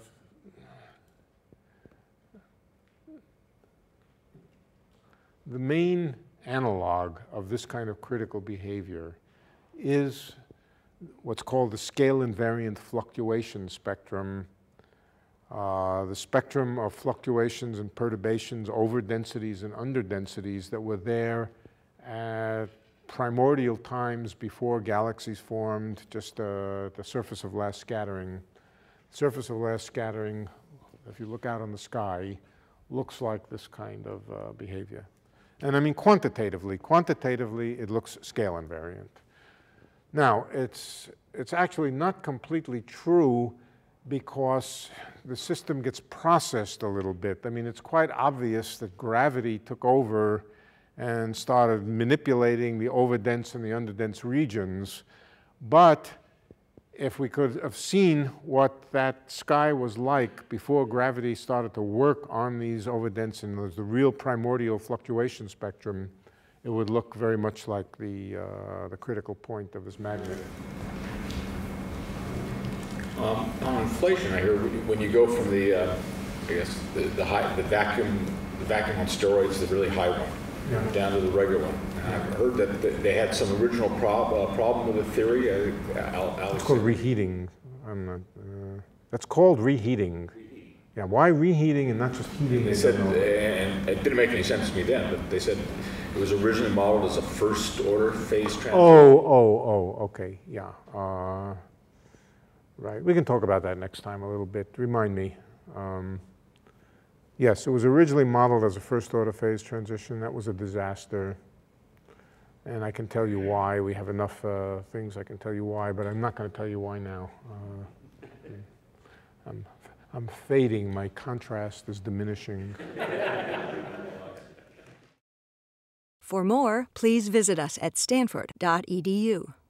The main analog of this kind of critical behavior is what's called the scale invariant fluctuation spectrum, uh, the spectrum of fluctuations and perturbations over densities and under densities that were there at primordial times before galaxies formed, just uh, the surface of last scattering. Surface of last scattering, if you look out on the sky, looks like this kind of uh, behavior. And I mean quantitatively. Quantitatively, it looks scale invariant. Now, it's, it's actually not completely true because the system gets processed a little bit. I mean, it's quite obvious that gravity took over and started manipulating the overdense and the underdense regions. But if we could have seen what that sky was like before gravity started to work on these overdense and the real primordial fluctuation spectrum, it would look very much like the, uh, the critical point of this magnet. Um, on inflation, I hear when you go from the, uh, I guess, the, the, high, the vacuum, the vacuum on steroids, the really high one, yeah, down to the regular one. And I've heard that they had some original prob uh, problem with the theory. Uh, Al Al it's called reheating. I'm not, uh, that's called reheating. reheating. Yeah, why reheating and not just heating? They said, and it didn't make any sense to me then, but they said it was originally modeled as a first order phase transition. Oh, oh, oh, okay, yeah. Uh, right, we can talk about that next time a little bit. Remind me. Um, yes, it was originally modeled as a first order phase transition. That was a disaster. And I can tell you why. We have enough uh, things I can tell you why, but I'm not going to tell you why now. Uh, I'm, I'm fading. My contrast is diminishing. For more, please visit us at stanford dot e d u.